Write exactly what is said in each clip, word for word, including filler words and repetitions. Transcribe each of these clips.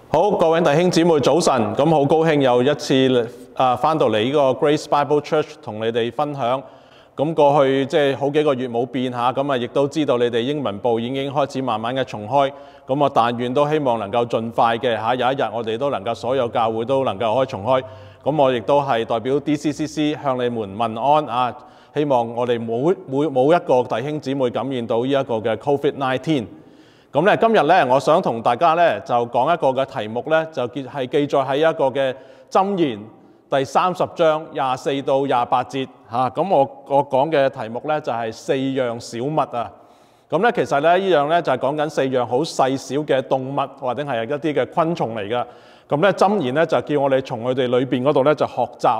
好，各位弟兄姊妹早晨，咁好高興又一次啊翻到嚟呢個 Grace Bible Church 同你哋分享。咁過去即係好幾個月冇變下，咁啊亦都知道你哋英文部已經開始慢慢嘅重開。咁我但願都希望能夠盡快嘅嚇，有一日我哋都能夠所有教會都能夠開重開。咁我亦都係代表 D C C C 向你們問安啊！希望我哋冇冇冇一個弟兄姊妹感染到呢一個嘅 Covid 十九。咁咧今日咧，我想同大家咧就講一個嘅題目咧，就記係記載喺一個嘅箴言第三十章廿四到廿八節嚇。咁、啊、我我講嘅題目咧就係、是、四樣小物啊。咁咧其實咧呢樣咧就係講緊四樣好細小嘅動物或者係一啲嘅昆蟲嚟㗎。咁咧箴言咧就叫我哋從佢哋裏邊嗰度咧就學習。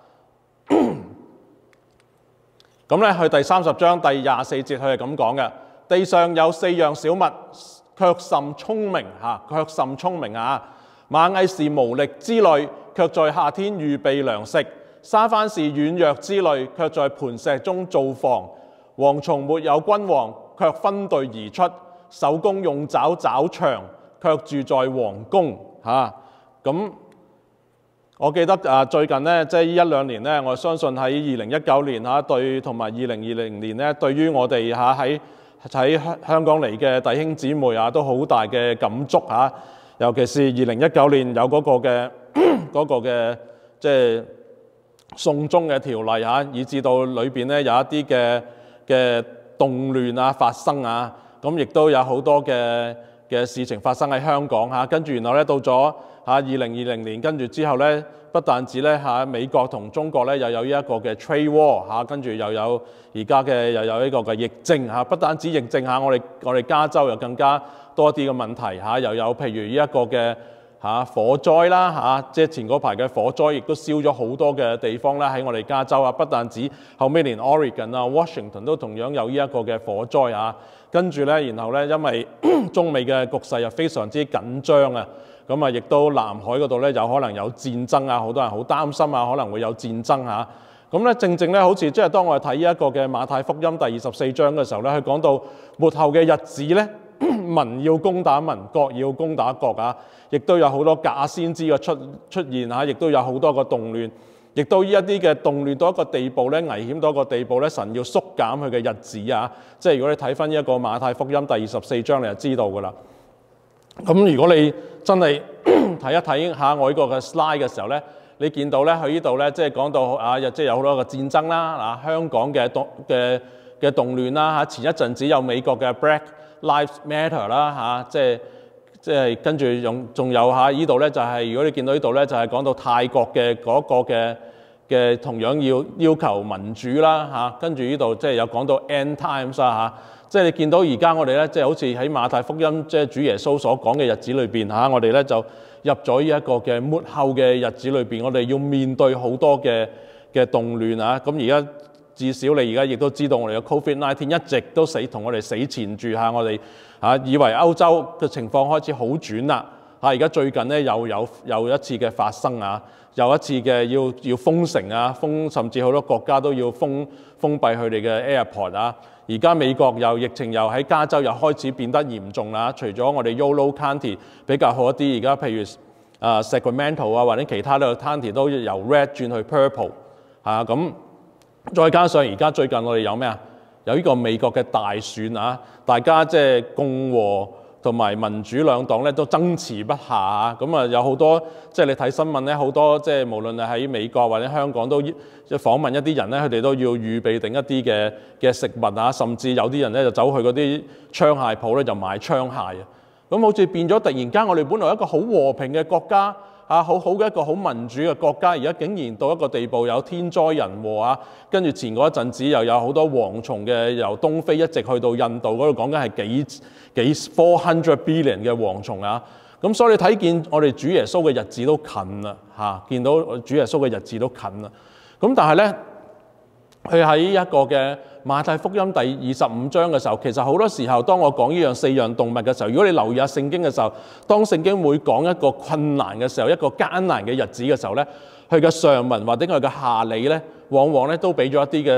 咁咧去第三十章第廿四節佢係咁講嘅。地上有四樣小物，卻甚聰明嚇，卻甚聰明啊！螞蟻是無力之類，卻在夏天預備糧食；沙番是軟弱之類，卻在磐石中造房；蝗蟲沒有君王，卻分隊而出；守宮用爪抓牆，卻住在皇宮嚇。咁、啊、我記得啊，最近呢，即係一兩年呢，我相信喺二零一九年嚇對同埋二零二零年呢，對於我哋嚇喺喺香港嚟嘅弟兄姊妹啊，都好大嘅感觸嚇。尤其是二零一九年有嗰個嘅嗰個嘅即係送中嘅條例嚇，以至到裏邊咧有一啲嘅嘅動亂啊發生啊，咁亦都有好多嘅嘅事情發生喺香港嚇。跟住然後咧到咗嚇二零二零年，跟住之後咧，不但止咧嚇美國同中國咧又有呢一個嘅 trade war 嚇，跟住又有而家嘅又有呢個嘅疫症嚇，不單止疫症嚇，我哋我哋加州又更加多啲嘅問題嚇，又有譬如呢一個嘅嚇火災啦嚇，即係前嗰排嘅火災亦都燒咗好多嘅地方啦喺我哋加州啊，不但止後尾連 Oregon 啊、Washington 都同樣有呢一個嘅火災嚇，跟住咧然後咧因為中美嘅局勢又非常之緊張啊。咁啊，亦都南海嗰度咧有可能有戰爭啊，好多人好擔心啊，可能會有戰爭嚇。咁咧正正咧，好似即係當我哋睇呢一個嘅馬太福音第二十四章嘅時候咧，佢講到末後嘅日子咧，民要攻打民，國要攻打國啊，亦都有好多假先知嘅出出現嚇，亦都有好多個動亂，亦都呢一啲嘅動亂到一個地步咧，危險到一個地步咧，神要縮減佢嘅日子啊。即係如果你睇翻呢一個馬太福音第二十四章，你就知道㗎啦。咁如果你真係睇一睇下我呢個嘅 slide 嘅時候咧，你見到咧佢呢度咧即係講到啊，即係有好多個戰爭啦，嗱香港嘅動嘅嘅動亂啦嚇，前一陣子有美國嘅 Black Lives Matter 啦嚇，即係即係跟住用仲有嚇呢度咧就係、是、如果你見到呢度咧就係、是、講到泰國嘅嗰個嘅嘅同樣要要求民主啦嚇，跟住呢度即係有講到 End Times 啊嚇。即係你見到而家我哋咧，即係好似喺馬太福音，即係主耶穌所講嘅日子裏邊嚇，我哋咧就入咗呢一個嘅末後嘅日子裏邊，我哋要面對好多嘅嘅動亂啊！咁而家至少你而家亦都知道，我哋嘅 Covid 十九 一直都死同我哋死纏住嚇，我哋嚇以為歐洲嘅情況開始好轉啦嚇，而家最近咧又有又一次嘅發生啊，又一次嘅要要封城啊，封甚至好多國家都要封封閉佢哋嘅 airport 啊。而家美國又疫情又喺加州又開始變得嚴重啦，除咗我哋 Yolo County 比較好一啲，而家譬如啊 Sacramento 啊或者其他嘅 county 都由 red 轉去 purple 嚇，咁再加上而家最近我哋有咩啊？有呢個美國嘅大選啊，大家即係共和同埋民主兩黨咧都爭持不下啊，咁啊有好多即係你睇新聞咧，好多即係無論係喺美國或者香港都訪問一啲人咧，佢哋都要預備定一啲嘅嘅食物啊，甚至有啲人咧就走去嗰啲槍械鋪咧就買槍械啊，咁好似變咗突然間我哋本來一個好和平嘅國家啊，好好嘅一個好民主嘅國家，而家竟然到一個地步有天災人禍啊，跟住前嗰一陣子又有好多蝗蟲嘅由東非一直去到印度嗰度，講緊係幾幾 four hundred billion 嘅蝗蟲啊，咁所以你睇見我哋主耶穌嘅日子都近啦嚇，見到主耶穌嘅日子都近啦，咁但係咧佢喺一個嘅馬太福音第二十五章嘅時候，其實好多時候當我講呢樣四樣動物嘅時候，如果你留意下聖經嘅時候，當聖經會講一個困難嘅時候，一個艱難嘅日子嘅時候咧，佢嘅上文或者佢嘅下理咧，往往咧都俾咗一啲嘅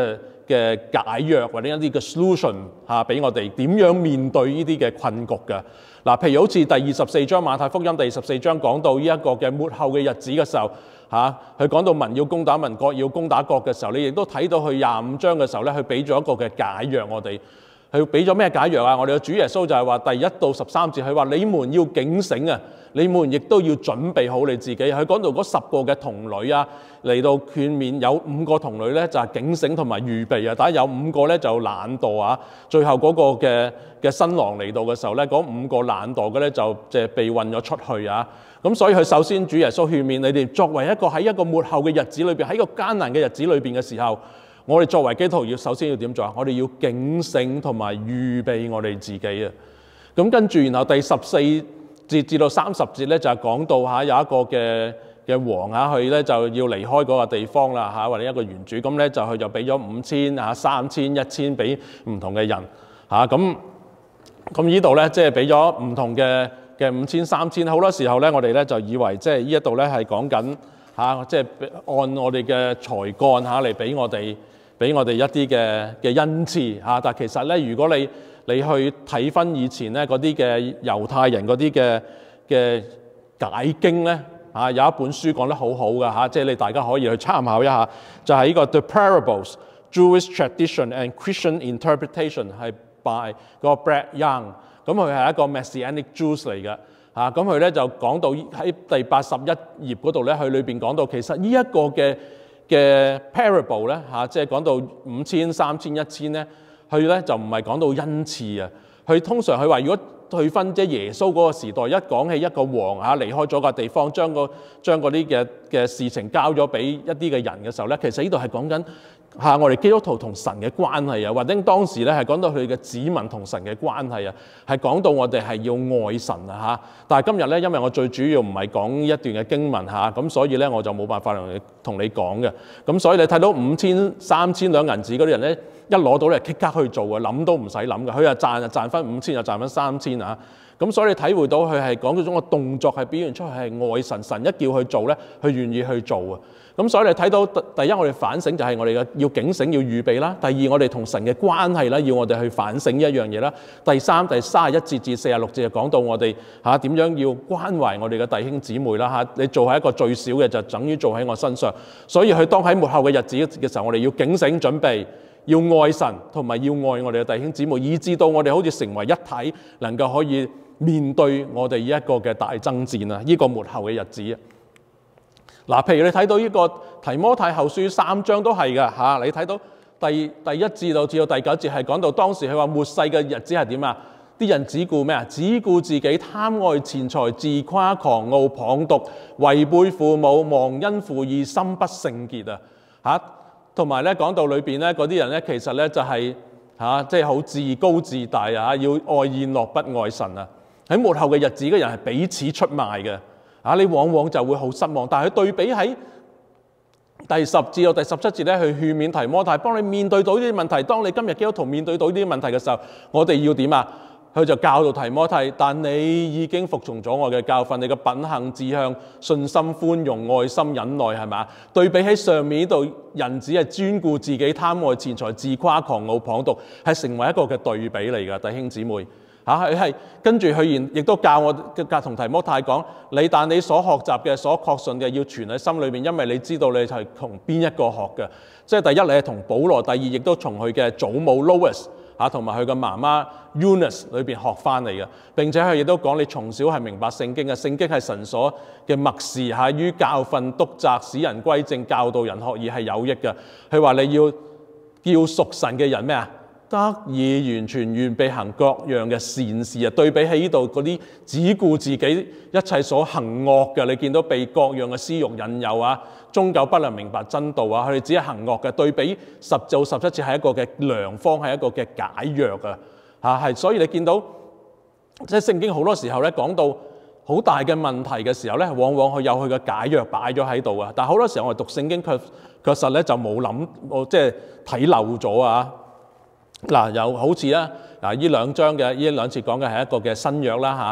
嘅解藥或者一啲嘅 solution 嚇俾我哋點樣面對呢啲嘅困局嘅。嗱，譬如好似第二十四章馬太福音第十四章講到呢一個嘅末後嘅日子嘅時候，嚇佢講到民要攻打民，國要攻打國嘅時候，你亦都睇到佢廿五章嘅時候咧，佢俾咗一個嘅解藥我哋。佢俾咗咩解藥啊？我哋嘅主耶穌就係話第一到十三節，佢話你們要警醒啊！你們亦都要準備好你自己。佢講到嗰十個嘅童女啊，嚟到勸勉，有五個童女咧就係警醒同埋預備啊，但係有五個咧就懶惰啊。最後嗰個嘅嘅新郎嚟到嘅時候咧，嗰五個懶惰嘅咧就即係被運咗出去啊。咁所以佢首先主耶穌勸勉你哋，作為一個喺一個末後嘅日子裏邊，喺一個艱難嘅日子裏邊嘅時候，我哋作為基督徒要首先要點做啊？我哋要警醒同埋預備我哋自己啊！咁跟住，然後第十四節至到三十節咧，就係講到嚇有一個嘅嘅王嚇，佢咧就要離開嗰個地方啦嚇，或者一個原主，咁咧就佢就俾咗五千嚇、三千、一千俾唔同嘅人嚇，咁咁呢度咧即係俾咗唔同嘅嘅五千、三千，好多時候咧我哋咧就以為即係呢一度咧係講緊嚇，即係按我哋嘅才幹嚇嚟俾我哋。俾我哋一啲嘅嘅恩賜嚇，但其實咧，如果你你去睇翻以前咧嗰啲嘅猶太人嗰啲嘅嘅解經咧嚇，有一本書講得好好嘅嚇，即係你大家可以去參考一下，就係、是、呢個 The Parables Jewish Tradition and Christian Interpretation 係 by 嗰個 Brad Young， 咁佢係一個 Messianic Jews 嚟嘅嚇，咁佢咧就講到喺第八十一頁嗰度咧，佢裏邊講到其實呢一個嘅嘅 parable 咧嚇，即係講到五千、三千、一千咧，佢咧就唔係講到恩賜啊。佢通常佢話，如果去分即係耶穌嗰個時代，一講起一個王嚇離開咗個地方，將個將嗰啲嘅嘅事情交咗俾一啲嘅人嘅時候咧，其實呢度係講緊嚇我哋基督徒同神嘅關係啊，或者當時咧係講到佢嘅子民同神嘅關係啊，係講到我哋係要愛神啊嚇。但係今日咧，因為我最主要唔係講一段嘅經文嚇，咁所以咧我就冇辦法同你同你講嘅。咁所以你睇到五千、三千兩銀紙嗰啲人咧，一攞到咧即刻去做啊，諗都唔使諗嘅。佢又賺就賺翻五千，又賺翻三千啊。咁所以你體會到佢係講嗰種嘅動作係表現出係愛神，神一叫佢做咧，佢願意去做啊。咁所以你睇到第一，我哋反省就係我哋嘅要警醒、要預備啦；第二，我哋同神嘅關係啦，要我哋去反省呢一樣嘢啦；第三，第三十一節至四十六節就講到我哋嚇點樣要關懷我哋嘅弟兄姊妹啦嚇。你做喺一個最少嘅，就等於做喺我身上。所以佢當喺末後嘅日子嘅時候，我哋要警醒準備，要愛神同埋要愛我哋嘅弟兄姊妹，以致到我哋好似成為一體，能夠可以面對我哋呢一個嘅大爭戰啊！呢、這個末後嘅日子。嗱，譬如你睇到呢個提摩太後書三章都係嘅嚇，你睇到第第一節到至到第九節係講到當時佢話末世嘅日子係點啊？啲人只顧咩啊？只顧自己貪愛錢財，自誇狂傲，謗讟，違背父母，忘恩負義，心不聖潔啊！嚇，同埋咧講到裏邊咧嗰啲人咧，其實咧就係嚇，即係好自高自大啊！要愛宴樂不愛神啊！喺末後嘅日子嘅人係彼此出賣嘅。啊！你往往就會好失望，但係佢對比喺第十至到第十七節咧，去勸勉提摩太，幫你面對到呢啲問題。當你今日基督徒面對到呢啲問題嘅時候，我哋要點啊？佢就教導提摩太，但你已經服從咗我嘅教訓，你嘅品行、志向、信心、寬容、愛心、忍耐，係咪？對比喺上面呢度，人只係專顧自己、貪愛錢財、自誇狂傲、謗讟，係成為一個嘅對比嚟㗎，弟兄姊妹。嚇佢係跟住佢然亦都教我嘅同提摩太講，你但你所學習嘅、所確信嘅，要存喺心裏邊，因為你知道你係同邊一個學嘅。即係第一，你係同保羅；第二，亦都從佢嘅祖母 Lois 嚇同埋佢嘅媽媽 Eunice 裏邊學翻嚟嘅。並且佢亦都講你從小係明白聖經嘅，聖經係神所嘅默示嚇，於教訓、督責、使人歸正、教導人學義係有益嘅。佢話你要叫屬神嘅人咩啊？得以完全完備行各樣嘅善事啊！對比起呢度嗰啲只顧自己一切所行惡嘅，你見到被各樣嘅私慾引誘啊，終究不能明白真道啊！佢哋只係行惡嘅。對比十到十七節係一個嘅良方，係一個嘅解藥啊！嚇係，所以你見到即係聖經好多時候咧講到好大嘅問題嘅時候咧，往往佢有佢嘅解藥擺咗喺度啊！但係好多時候我哋讀聖經確確實咧就冇諗，我即係睇漏咗啊！嗱，又好似啦，嗱，呢兩章嘅呢兩節講嘅係一個嘅新約啦嚇，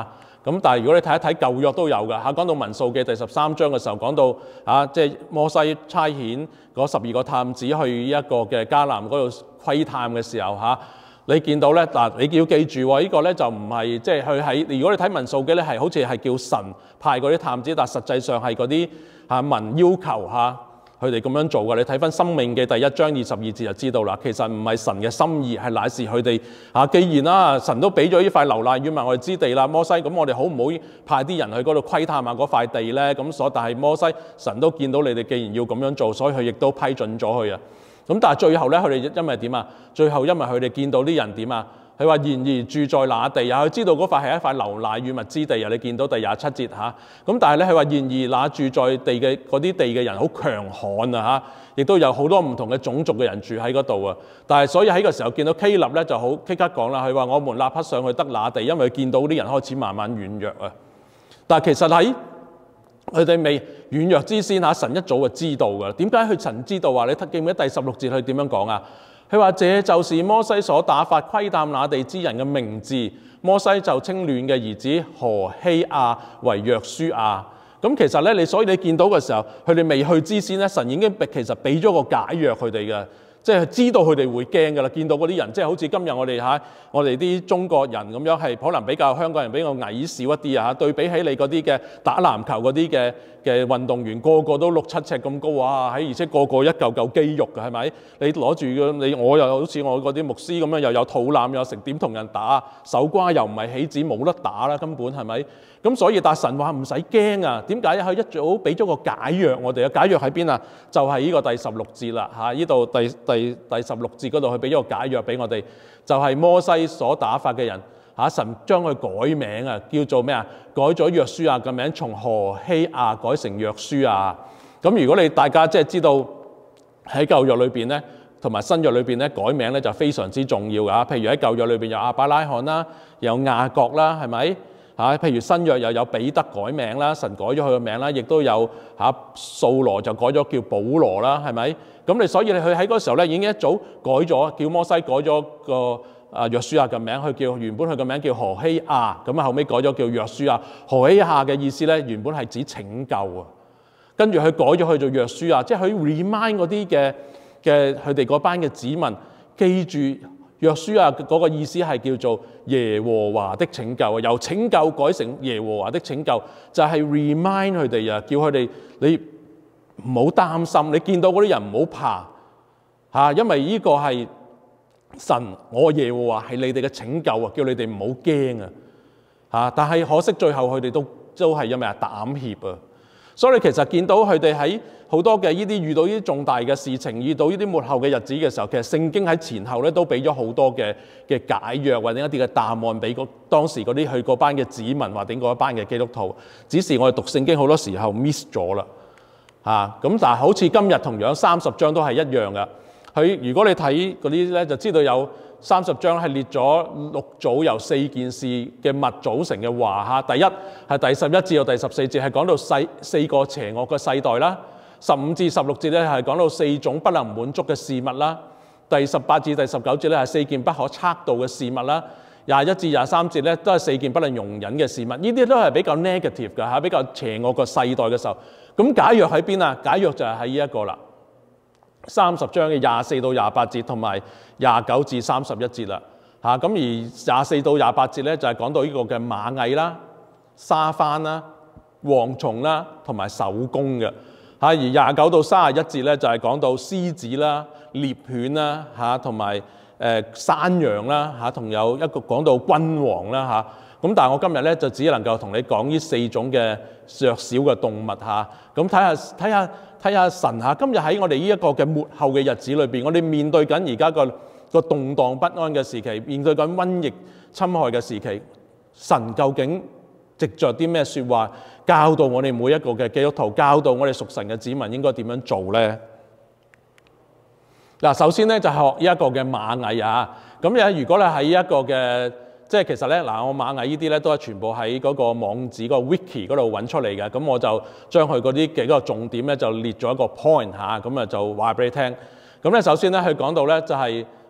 咁但係如果你睇一睇舊約都有㗎嚇，講到民數記第十三章嘅時候，講到啊，即係摩西差遣嗰十二個探子去一個嘅迦南嗰度窺探嘅時候嚇，你見到咧嗱，你要記住喎，呢個咧就唔係即係佢喺，如果你睇民數記咧係好似係叫神派嗰啲探子，但實際上係嗰啲嚇民要求嚇。佢哋咁樣做嘅，你睇翻《申命記》第一章二十二節就知道啦。其實唔係神嘅心意，係乃是佢哋嚇。既然啦，神都俾咗呢塊流奶與蜜我哋之地啦，摩西，咁我哋好唔好派啲人去嗰度窺探下嗰塊地咧？咁所但係摩西神都見到你哋既然要咁樣做，所以佢亦都批准咗佢啊。咁但係最後咧，佢哋因為點啊？最後因為佢哋見到啲人點啊？佢話：然而住在那地啊，佢知道嗰塊係一塊流奶與蜜之地啊！你見到第廿七節嚇。咁但係咧，佢話：然而那住在地嘅嗰啲地嘅人好強悍啊嚇，亦都有好多唔同嘅種族嘅人住喺嗰度啊。但係所以喺個時候見到希立咧就好即刻講啦，佢話：我們立刻上去得那地，因為見到啲人開始慢慢軟弱啊。但係其實喺佢哋未軟弱之先嚇，神一早就知道㗎。點解佢神知道啊？你記唔記得第十六節佢點樣講啊？佢話：這就是摩西所打發窺探那地之人嘅名字。摩西就稱嫩嘅兒子何希亞為約書亞。咁其實咧，你所以你見到嘅時候，佢哋未去之先咧，神已經其實俾咗個解藥佢哋嘅，即係知道佢哋會驚㗎啦。見到嗰啲人，即係好似今日我哋嚇我哋啲中國人咁樣，係可能比較香港人比較矮小一啲啊嚇。對比起你嗰啲嘅打籃球嗰啲嘅嘅運動員，個個都六七尺咁高啊！喺而且個個一嚿嚿肌肉嘅係咪？你攞住嘅你我又好似我嗰啲牧師咁樣，又有肚腩又有成點同人打，手瓜又唔係起子冇得打啦，根本係咪？咁所以但神話唔使驚啊！點解佢一早俾咗個解藥我哋啊？解藥喺邊啊？就係、是、呢個第十六節啦嚇，呢度第第第十六節嗰度佢俾咗個解藥俾我哋，就係、是、摩西所打發嘅人。嚇！神將佢改名啊，叫做咩啊？改咗約書亞嘅名，從何希亞改成約書亞。咁如果你大家即係知道喺舊約裏邊咧，同埋新約裏邊咧，改名咧就非常之重要㗎。譬如喺舊約裏邊有亞伯拉罕啦，有雅各啦，係咪？嚇！譬如新約又有彼得改名啦，神改咗佢個名啦，亦都有嚇掃羅就改咗叫保羅啦，係咪？咁你所以你佢喺嗰時候咧已經一早改咗，叫摩西改咗個。啊，約書亞嘅名，佢叫原本佢嘅名叫何希亞，咁啊後尾改咗叫約書亞。何希亞嘅意思咧，原本係指拯救啊，跟住佢改咗去做約書亞，即係佢 remind 嗰啲嘅嘅佢哋嗰班嘅子民，記住約書亞嗰個意思係叫做耶和華的拯救啊，由拯救改成耶和華的拯救，就係、是、remind 佢哋啊，叫佢哋你唔好擔心，你見到嗰啲人唔好怕嚇，因為呢個係。神，我耶和華係你哋嘅拯救啊！叫你哋唔好驚啊！嚇，但係可惜最後佢哋都都係因為啊膽怯啊，所以其實見到佢哋喺好多嘅呢啲遇到呢啲重大嘅事情，遇到呢啲末後嘅日子嘅時候，其實聖經喺前後咧都俾咗好多嘅嘅解藥或者一啲嘅答案俾個當時嗰啲去嗰班嘅子民或者嗰班嘅基督徒，只是我哋讀聖經好多時候 miss 咗啦嚇。咁但係好似今日同樣三十章都係一樣嘅。佢如果你睇嗰啲咧，就知道有三十章係列咗六組由四件事嘅物組成嘅話嚇。第一係第十一至到第十四節係講到世四個邪惡嘅世代啦。十五至十六節咧係講到四種不能滿足嘅事物啦。第十八至第十九節咧係四件不可測度嘅事物啦。廿一至廿三節咧都係四件不能容忍嘅事物。呢啲都係比較 negative 嘅嚇，比較邪惡嘅世代嘅時候。咁解藥喺邊啊？解藥就係喺呢一個啦。三十章嘅廿四到廿八節同埋廿九至三十一節啦，嚇咁而廿四到廿八節咧就係講到呢個嘅螞蟻啦、沙番啦、蝗蟲啦同埋守宮嘅嚇，而廿九到三十一節咧就係講到獅子啦、獵犬啦嚇，同埋誒山羊啦嚇，同有一個講到君王啦嚇。咁但係我今日咧就只能夠同你講呢四種嘅弱小嘅動物嚇，咁睇下睇下。睇下神嚇，今日喺我哋呢一個嘅末後嘅日子裏邊，我哋面對緊而家個個動盪不安嘅時期，面對緊瘟疫侵害嘅時期，神究竟藉着啲咩説話教導我哋每一個嘅基督徒，教導我哋屬神嘅子民應該點樣做咧？嗱，首先咧就學呢一個嘅螞蟻啊，咁咧如果你喺一個嘅即係其實咧，嗱我螞蟻呢啲咧都係全部喺嗰個網址個 wiki 嗰度揾出嚟嘅，咁我就將佢嗰啲幾個重點咧就列咗一個 point 嚇，咁啊就話俾你聽。咁咧首先咧佢講到咧就係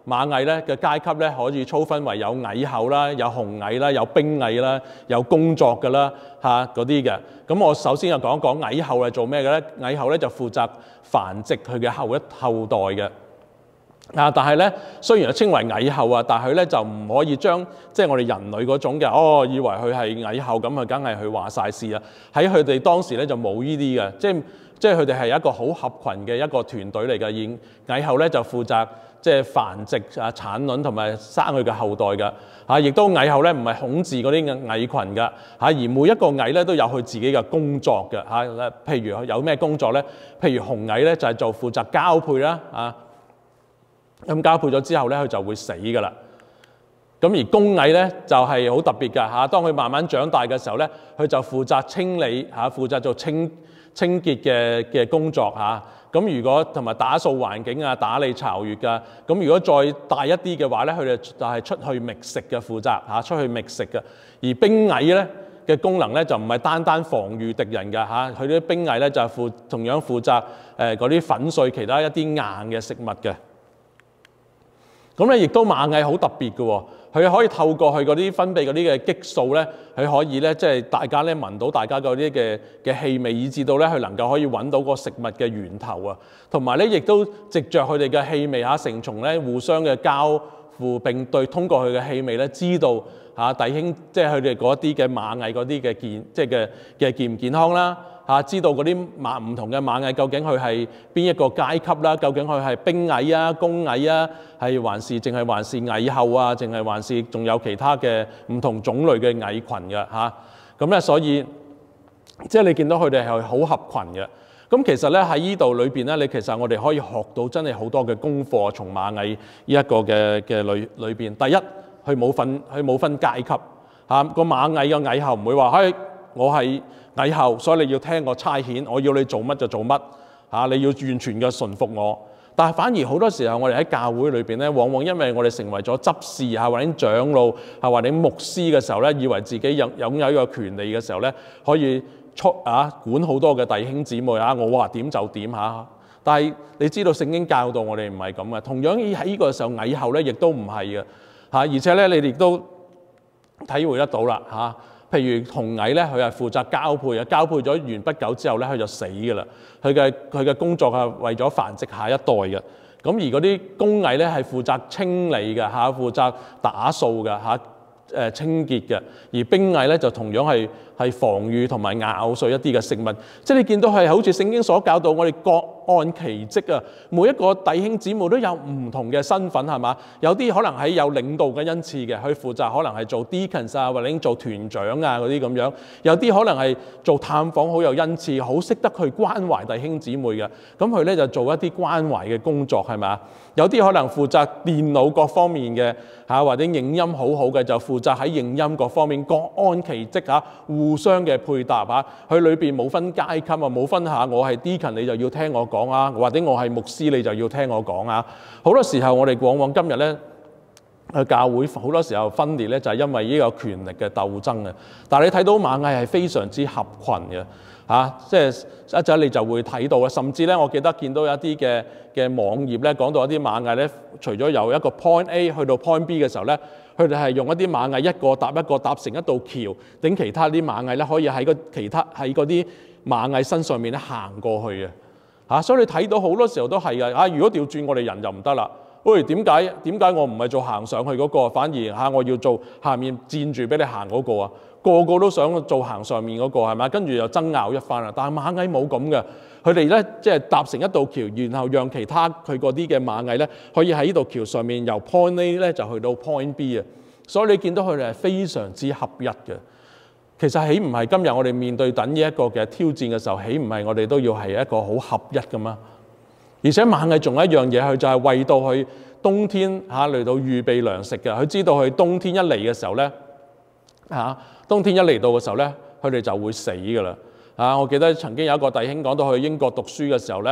螞蟻咧嘅階級咧可以粗分為有蟻后啦、有雄蟻啦、有兵蟻啦、有工作嘅啦嚇嗰啲嘅。咁我首先就講一講蟻后係做咩嘅咧？蟻后咧就負責繁殖佢嘅後一後代嘅。啊！但係咧，雖然係稱為蟻后啊，但係佢咧就唔可以將即係我哋人類嗰種嘅哦，以為佢係蟻后咁啊，梗係佢話晒事啊！喺佢哋當時咧就冇呢啲嘅，即係即係佢哋係一個好合群嘅一個團隊嚟嘅。而蟻后咧就負責即係繁殖啊、產卵同埋生佢嘅後代嘅。嚇，亦都蟻后咧唔係統治嗰啲蟻群嘅嚇，而每一個蟻咧都有佢自己嘅工作嘅嚇。譬如有咩工作咧？譬如雄蟻咧就係做負責交配啦啊。咁交配咗之後咧，佢就會死㗎啦。咁而公蟻咧就係好特別㗎嚇。當佢慢慢長大嘅時候咧，佢就負責清理嚇，負責做清清潔嘅嘅工作嚇。咁如果同埋打掃環境啊、打理巢穴㗎。咁如果再大一啲嘅話咧，佢哋就係出去覓食嘅負責嚇，出去覓食嘅。而兵蟻咧嘅功能咧就唔係單單防禦敵人㗎嚇，佢啲兵蟻咧就係負同樣負責誒嗰啲粉碎其他一啲硬嘅食物嘅。咁咧，亦都螞蟻好特別嘅喎，佢可以透過佢嗰啲分泌嗰啲嘅激素咧，佢可以咧即係大家咧聞到大家嗰啲嘅嘅氣味，以至到咧佢能夠可以揾到個食物嘅源頭啊，同埋咧亦都藉着佢哋嘅氣味嚇，成蟲咧互相嘅交互並對，通過佢嘅氣味咧知道嚇弟兄即係佢哋嗰啲嘅螞蟻嗰啲嘅健即係嘅嘅健唔健康啦。嚇，知道嗰啲螞唔同嘅螞蟻究竟佢係邊一個階級啦？究竟佢係兵蟻啊、公蟻啊，係還是淨係還是蟻后啊？淨係還是仲有其他嘅唔同種類嘅蟻群嘅嚇？咁咧，所以即係你見到佢哋係好合群嘅。咁其實咧喺呢度裏邊咧，你其實我哋可以學到真係好多嘅功課，從螞蟻呢一個嘅嘅裏裏邊。第一，佢冇分佢冇分階級嚇，個螞蟻嘅蟻后唔會話嘿，我係蟻后，所以你要聽我差遣，我要你做乜就做乜嚇，你要完全嘅順服我。但係反而好多時候，我哋喺教會裏邊咧，往往因為我哋成為咗執事嚇，或者長老嚇，或者牧師嘅時候咧，以為自己有擁有一個權利嘅時候咧，可以出啊管好多嘅弟兄姊妹啊，我話點就點嚇。但係你知道聖經教導我哋唔係咁嘅，同樣喺呢個時候蟻后咧，亦都唔係嘅嚇，而且咧你哋都體會得到啦嚇。譬如雄蟻咧，佢係負責交配嘅，交配咗完不久之後咧，佢就死㗎啦。佢嘅佢嘅工作係為咗繁殖下一代嘅。咁而嗰啲公蟻咧係負責清理嘅嚇，負責打掃嘅嚇，誒清潔嘅。而兵蟻咧就同樣係係防禦同埋咬碎一啲嘅食物。即係你見到係好似聖經所教導我哋各按其職啊，每一個弟兄姊妹都有唔同嘅身份係嘛？有啲可能係有領導嘅恩賜嘅，佢負責可能係做 deacons 啊，或者做團長啊嗰啲咁樣。有啲可能係做探訪好有恩賜，好識得去關懷弟兄姊妹嘅。咁佢咧就做一啲關懷嘅工作係嘛？有啲可能負責電腦各方面嘅嚇，或者影音好好嘅就負責喺影音各方面各按其職嚇，互相嘅配搭嚇。佢裏邊冇分階級啊，冇分下我係 deacon 你就要聽我講啊，或者我係牧師你就要聽我講啊。好多時候我哋往往今日咧去教會好多時候分裂咧，就係因為呢個權力嘅鬥爭啊。但係你睇到螞蟻係非常之合群嘅嚇，即係一陣你就會睇到啦。甚至咧，我記得見到有一啲嘅嘅網頁咧，講到一啲螞蟻咧，除咗由一個 point A 去到 point B 嘅時候咧，佢哋係用一啲螞蟻一個搭一個搭成一道橋，等其他啲螞蟻咧可以喺個其他喺嗰啲螞蟻身上面咧行過去嘅。嚇、啊，所以你睇到好多時候都係嘅。啊，如果調轉我哋人就唔得啦。喂，點解點解我唔係做行上去嗰、那個，反而嚇、啊、我要做下面佔住俾你行嗰個啊？個個都想做行上面嗰、那個係咪？跟住又爭拗一番啦。但係螞蟻冇咁嘅，佢哋咧即係搭成一道橋，然後讓其他佢嗰啲嘅螞蟻咧可以喺呢道橋上面由 point A 咧就去到 point B 啊。所以你見到佢哋係非常之合一嘅。其實豈唔係今日我哋面對緊呢一個嘅挑戰嘅時候，豈唔係我哋都要係一個好合一嘅嘛？而且螞蟻仲有一樣嘢，佢就係為到佢冬天嚇嚟到預備糧食嘅。佢知道佢冬天一嚟嘅時候咧嚇，冬天一嚟到嘅時候咧，佢哋就會死㗎啦。啊，我記得曾經有一個弟兄講到去英國讀書嘅時候咧，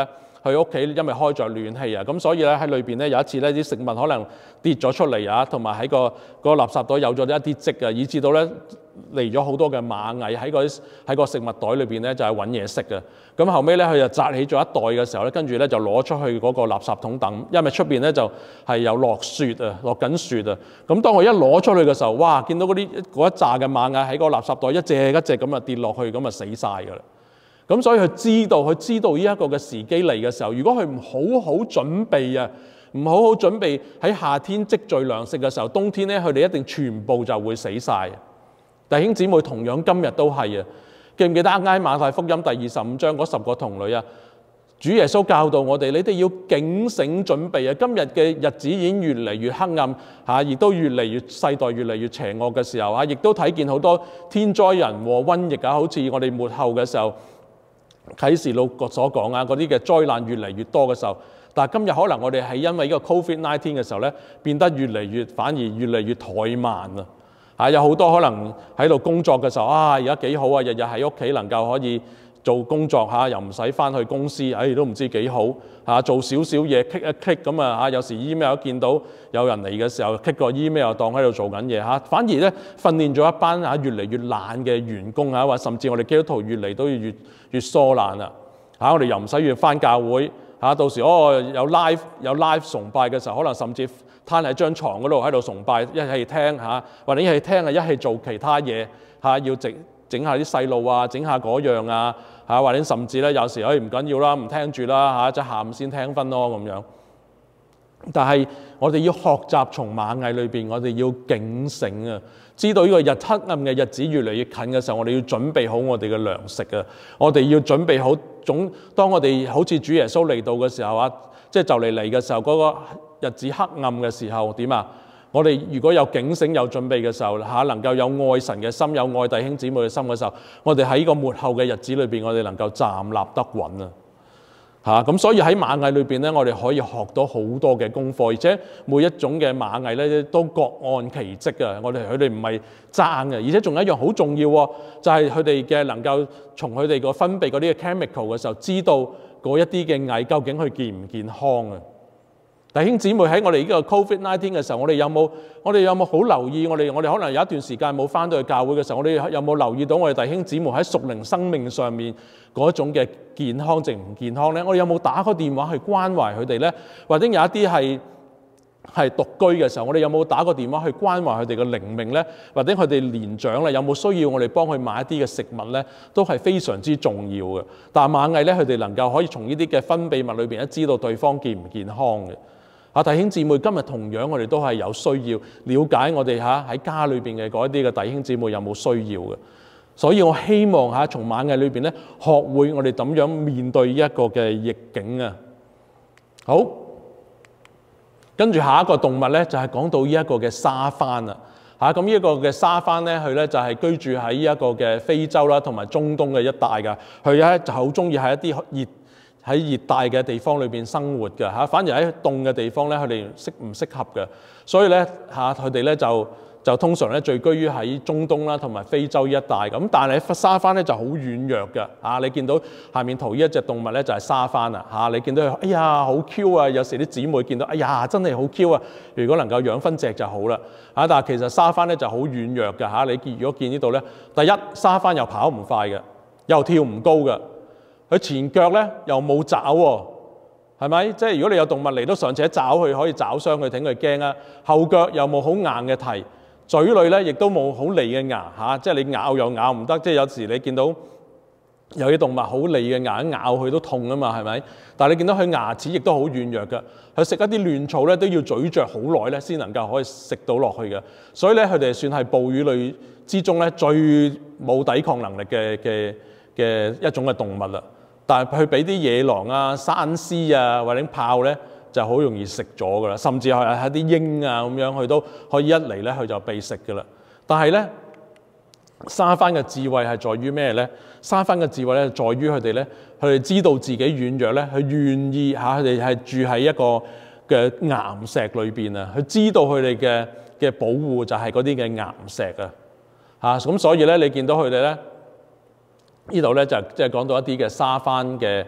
佢屋企因為開着暖氣啊，咁所以咧喺裏邊咧有一次咧啲食物可能跌咗出嚟啊，同埋喺個嗰個垃圾袋有咗一啲漬啊，以至到咧嚟咗好多嘅螞蟻喺個喺個食物袋裏邊咧就係揾嘢食嘅。咁後尾咧佢就紮起咗一袋嘅時候咧，跟住咧就攞出去嗰個垃圾桶等，因為出邊咧就係有落雪啊，落緊雪啊。咁當佢一攞出去嘅時候，哇！見到嗰啲嗰一紮嘅螞蟻喺個垃圾袋一隻一隻咁啊跌落去，咁啊死晒㗎啦。咁所以佢知道，佢知道呢一個嘅時機嚟嘅時候，如果佢唔好好準備啊，唔好好準備喺夏天積聚糧食嘅時候，冬天咧佢哋一定全部就會死晒。弟兄姊妹，同樣今日都係啊！記唔記得啱啱馬太福音第二十五章嗰十個童女啊？主耶穌教導我哋，你哋要警醒準備啊！今日嘅日子已經越嚟越黑暗嚇，亦都越嚟越世代越嚟越邪惡嘅時候啊，亦都睇見好多天災人禍、瘟疫啊，好似我哋末後嘅時候。啟示錄所講啊，嗰啲嘅災難越嚟越多嘅時候，但係今日可能我哋係因為呢個 Covid 十九 嘅時候咧，變得越嚟越反而越嚟越怠慢啊！嚇，有好多可能喺度工作嘅時候啊，而家幾好啊，日日喺屋企能夠可以做工作嚇，又唔使翻去公司，唉都唔知幾好嚇，做少少嘢 click 一 click 咁啊嚇，有時 email 見到有人嚟嘅時候 click 個 email 當喺度做緊嘢嚇，反而咧訓練咗一班嚇越嚟越懶嘅員工嚇，或甚至我哋基督徒越嚟都越越疏懶啦嚇，我哋又唔使要翻教會嚇，到時哦有 live 有 live 崇拜嘅時候，可能甚至攤喺張床嗰度喺度崇拜，一係聽嚇，或者一係聽啊，一係做其他嘢嚇，要整整下啲細路啊，整下嗰樣啊嚇，或者甚至咧有時誒唔緊要啦，唔聽住啦嚇，即係下午先聽分咯咁樣。但係我哋要學習從螞蟻裏邊，我哋要警醒啊！知道呢個日黑暗嘅日子越嚟越近嘅時候，我哋要準備好我哋嘅糧食啊！我哋要準備好總當我哋好似主耶穌嚟到嘅時候啊，即係就嚟嚟嘅時候，嗰個日子黑暗嘅時候點啊？我哋如果有警醒有準備嘅時候嚇，能夠有愛神嘅心，有愛弟兄姊妹嘅心嘅時候，我哋喺呢個末後嘅日子裏邊，我哋能夠站立得穩啊！嚇咁，所以喺螞蟻裏邊咧，我哋可以學到好多嘅功課，而且每一種嘅螞蟻咧都各按其職啊！我哋佢哋唔係爭嘅，而且仲有一樣好重要喎，就係佢哋嘅能夠從佢哋個分泌嗰啲嘅 chemical 嘅時候，知道嗰一啲嘅蟻究竟佢健唔健康啊！弟兄姊妹，喺我哋呢個 Covid 十九 嘅時候，我哋有冇我哋有冇好留意？我哋我哋可能有一段時間冇翻到去教會嘅時候，我哋有冇留意到我哋弟兄姊妹喺屬靈生命上面嗰種嘅健康定唔健康咧？我哋有冇打個電話去關懷佢哋咧？或者有一啲係係獨居嘅時候，我哋有冇打個電話去關懷佢哋嘅靈命咧？或者佢哋年長咧，有冇需要我哋幫佢買一啲嘅食物咧？都係非常之重要嘅。但係螞蟻咧，佢哋能夠可以從呢啲嘅分泌物裏邊咧，知道對方健唔健康嘅。啊，弟兄姊妹，今日同樣我哋都係有需要了解我哋嚇喺家裏邊嘅嗰一啲嘅弟兄姊妹有冇需要嘅，所以我希望嚇從螞蟻裏邊咧學會我哋點樣面對呢一個嘅逆境啊！好，跟住下一個動物咧就係講到呢一個嘅沙番啦嚇，咁呢一個嘅沙番咧，佢咧就係居住喺呢一個嘅非洲啦，同埋中東嘅一帶㗎，佢咧就好中意喺一啲熱喺熱帶嘅地方裏邊生活嘅嚇，反而喺凍嘅地方咧，佢哋適唔適合嘅，所以咧嚇佢哋咧就就通常咧聚居於喺中東啦同埋非洲一帶咁，但係沙番咧就好軟弱嘅嚇，你見到下面圖呢一隻動物咧就係沙番啊嚇，你見到佢哎呀好 Q 啊，有時啲姊妹見到哎呀真係好 Q 啊，如果能夠養翻隻就好啦嚇，但係其實沙番咧就好軟弱嘅嚇，你見如果見呢度咧，第一沙番又跑唔快嘅，又跳唔高嘅。佢前腳咧又冇爪喎，係咪？即係如果你有動物嚟都尚且爪佢，可以爪傷佢，挺佢驚啊。後腳又冇好硬嘅蹄，嘴裏咧亦都冇好利嘅牙嚇，即係你咬又咬唔得。即係有時你見到有啲動物好利嘅牙，咬佢都痛啊嘛，係咪？但係你見到佢牙齒亦都好軟弱嘅，佢食一啲嫩草咧都要咀嚼好耐咧先能夠可以食到落去嘅。所以咧佢哋算係哺乳類之中咧最冇抵抗能力嘅嘅嘅一種嘅動物啦。但係佢俾啲野狼啊、山獅啊或者豹咧，就好容易食咗噶啦。甚至係喺啲鷹啊咁樣，佢都可以一嚟咧，佢就被食噶啦。但係咧，沙番嘅智慧係在於咩咧？沙番嘅智慧咧，在於佢哋咧，佢哋知道自己軟弱咧，佢願意嚇，佢哋係住喺一個嘅岩石裏邊啊。佢知道佢哋嘅嘅保護就係嗰啲嘅岩石啊嚇。咁所以咧，你見到佢哋咧。呢度咧就即係講到一啲嘅沙番嘅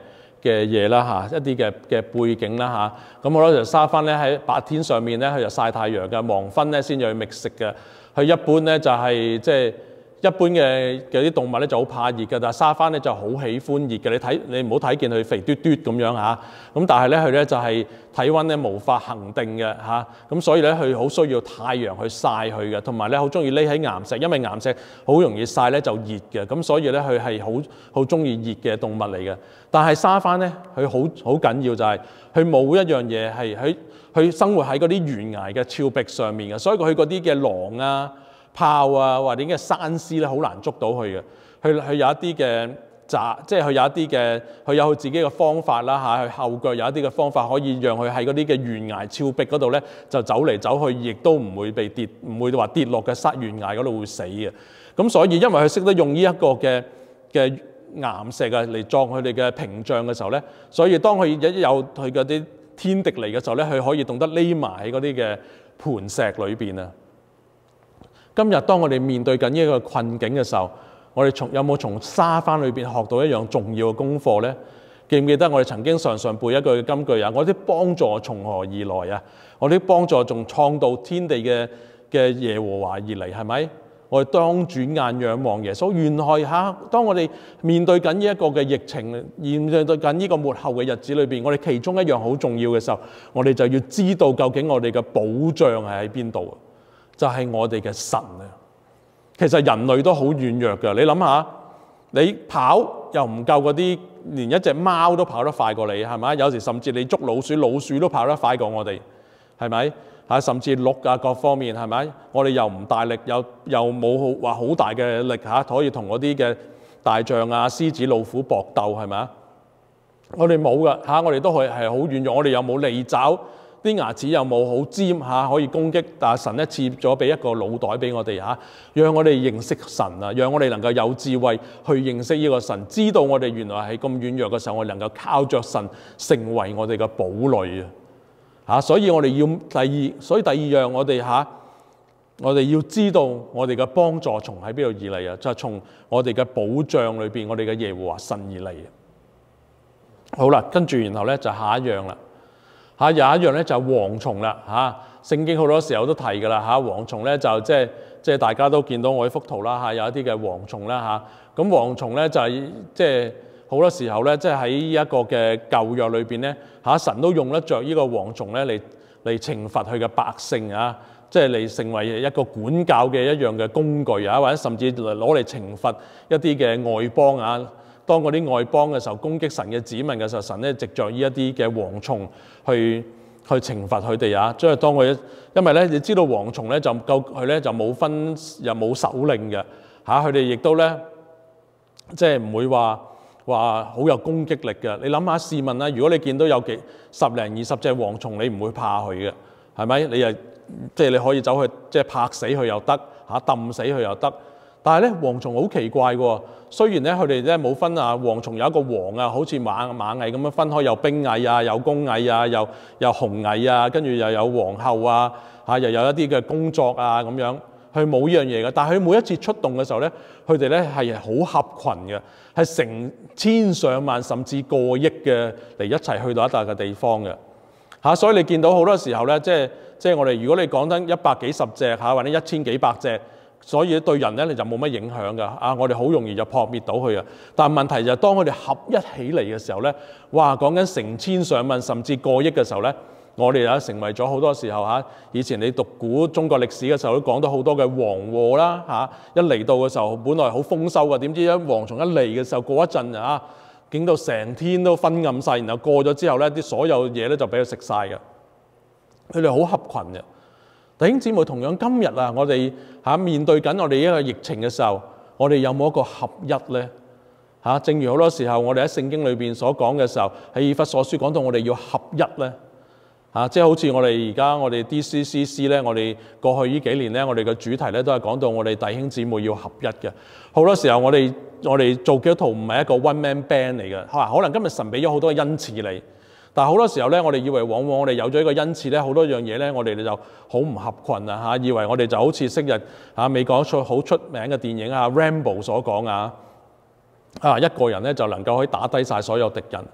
嘅嘢啦嚇，一啲嘅嘅背景啦嚇。咁好多時沙番咧喺白天上面咧，佢就曬太陽嘅，黃昏咧先至去覓食嘅。佢一般咧就係即係一般嘅嘅啲動物咧就好怕熱嘅，但係沙番咧就好喜歡熱嘅。你睇你唔好睇見佢肥嘟嘟咁樣嚇，咁但係咧佢咧就係體温咧無法恒定嘅嚇，咁所以咧佢好需要太陽去曬佢嘅，同埋咧好中意匿喺岩石，因為岩石好容易曬咧就熱嘅，咁所以咧佢係好好中意熱嘅動物嚟嘅。但係沙番咧佢好好緊要就係佢冇一樣嘢係佢佢生活喺嗰啲懸崖嘅峭壁上面嘅，所以佢嗰啲嘅狼啊、豹啊或者嘅山獅咧好難捉到佢嘅。佢佢有一啲嘅雜，即係佢有一啲嘅佢有佢自己嘅方法啦嚇，佢後腳有一啲嘅方法可以讓佢喺嗰啲嘅懸崖峭壁嗰度咧就走嚟走去，亦都唔會被跌，唔會話跌落嘅山懸崖嗰度會死嘅。咁所以因為佢識得用呢一個嘅嘅岩石啊嚟作佢哋嘅屏障嘅時候咧，所以當佢一有佢嗰啲天敵嚟嘅時候咧，佢可以懂得匿埋喺嗰啲嘅盤石裏邊啊。今日當我哋面對緊呢一個困境嘅時候，我哋從有冇從沙番裏邊學到一樣重要嘅功課咧？記唔記得我哋曾經常常背一句金句啊？我啲幫助從何而來啊？我啲幫助從創造天地嘅嘅耶和華而嚟，係咪？我哋當轉眼仰望耶穌。原來嚇，當我哋面對緊呢一個嘅疫情，面對緊呢個末後嘅日子裏邊，我哋其中一樣好重要嘅時候，我哋就要知道究竟我哋嘅保障係喺邊度，就係我哋嘅神啊！其實人類都好軟弱㗎，你諗下，你跑又唔夠嗰啲，連一隻貓都跑得快過你，係咪？有時甚至你捉老鼠，老鼠都跑得快過我哋，係咪？嚇，甚至鹿啊各方面係咪？我哋又唔大力，又又冇話好大嘅力嚇，可以同嗰啲嘅大象啊、獅子、老虎搏鬥係咪？我哋冇㗎嚇，我哋都係係好軟弱，我哋又冇利爪。啲牙齒又冇好尖嚇，可以攻擊，但係神咧賜咗俾一個腦袋俾我哋嚇，讓我哋認識神啊，讓我哋能夠有智慧去認識呢個神，知道我哋原來係咁軟弱嘅時候，我哋能夠靠着神成為我哋嘅堡壘啊嚇，所以我哋要第二，所以第二樣我哋嚇，我哋要知道我哋嘅幫助從喺邊度而嚟啊，就係從我哋嘅保障裏邊，我哋嘅耶和華神而嚟啊。好啦，跟住然後咧就下一樣啦。嚇，有一樣咧就係蝗蟲啦嚇，聖經好多時候都提㗎啦嚇，蝗蟲咧就即係即係大家都見到我呢幅圖啦嚇，有一啲嘅蝗蟲啦嚇，咁蝗蟲咧就係即係好多時候咧，即係喺呢一個嘅舊約裏邊咧嚇，神都用得着呢個蝗蟲咧嚟嚟懲罰佢嘅百姓啊，即係嚟成為一個管教嘅一樣嘅工具啊，或者甚至攞嚟懲罰一啲嘅外邦啊。當嗰啲外邦嘅時候攻擊神嘅子民嘅時候，神咧藉着呢一啲嘅蝗蟲去去懲罰佢哋啊！即係當佢，因為咧你知道蝗蟲咧就夠佢咧就冇分又冇首領嘅嚇，佢哋亦都咧即係唔會話話好有攻擊力嘅。你諗下試問啦，如果你見到有幾十零二十隻蝗蟲，你唔會怕佢嘅，係咪？你又即係你可以走去即係拍死佢又得嚇，揼死佢又得。但係咧蝗蟲好奇怪喎，雖然咧佢哋咧冇分啊，蝗蟲有一個王啊，好似螞螞蟻咁樣分開，有兵蟻啊，有工蟻啊，又有紅蟻啊，跟住又有皇后啊，嚇又有一啲嘅工作啊咁樣，佢冇呢樣嘢嘅。但係佢每一次出動嘅時候咧，佢哋咧係好合群嘅，係成千上萬甚至過億嘅嚟一齊去到一笪嘅地方嘅嚇。所以你見到好多時候咧，即係即係我哋如果你講緊一百幾十隻嚇，或者一千幾百隻。所以對人咧你就冇乜影響㗎啊！我哋好容易就撲滅到佢啊！但係問題就係當佢哋合一起嚟嘅時候咧，哇！講緊成千上萬甚至過億嘅時候咧，我哋啊成為咗好多時候嚇。以前你讀古中國歷史嘅時候都講到好多嘅蝗禍啦嚇，一嚟到嘅時候本來好豐收㗎，點知一蝗蟲一嚟嘅時候過一陣啊，驚到成天都昏暗晒，然後過咗之後咧啲所有嘢咧就俾佢食晒㗎。佢哋好合群嘅。弟兄姊妹，同樣今日啊，我哋嚇面對緊我哋一個疫情嘅時候，我哋有冇一個合一咧？嚇，正如好多時候我哋喺聖經裏邊所講嘅時候，喺以弗所書講到我哋要合一咧。嚇，即係好似我哋而家我哋 D C C C 咧，我哋過去呢幾年咧，我哋嘅主題咧都係講到我哋弟兄姊妹要合一嘅。好多時候我哋我哋做基督徒唔係一個 one man band 嚟嘅嚇，可能今日神俾咗好多恩賜你。但係好多時候咧，我哋以為往往我哋有咗一個恩賜咧，好多樣嘢咧，我哋就好唔合群啊嚇！以為我哋就好似昔日嚇美國出好出名嘅電影啊 Rambo 所講啊，啊一個人咧就能夠可以打低晒所有敵人。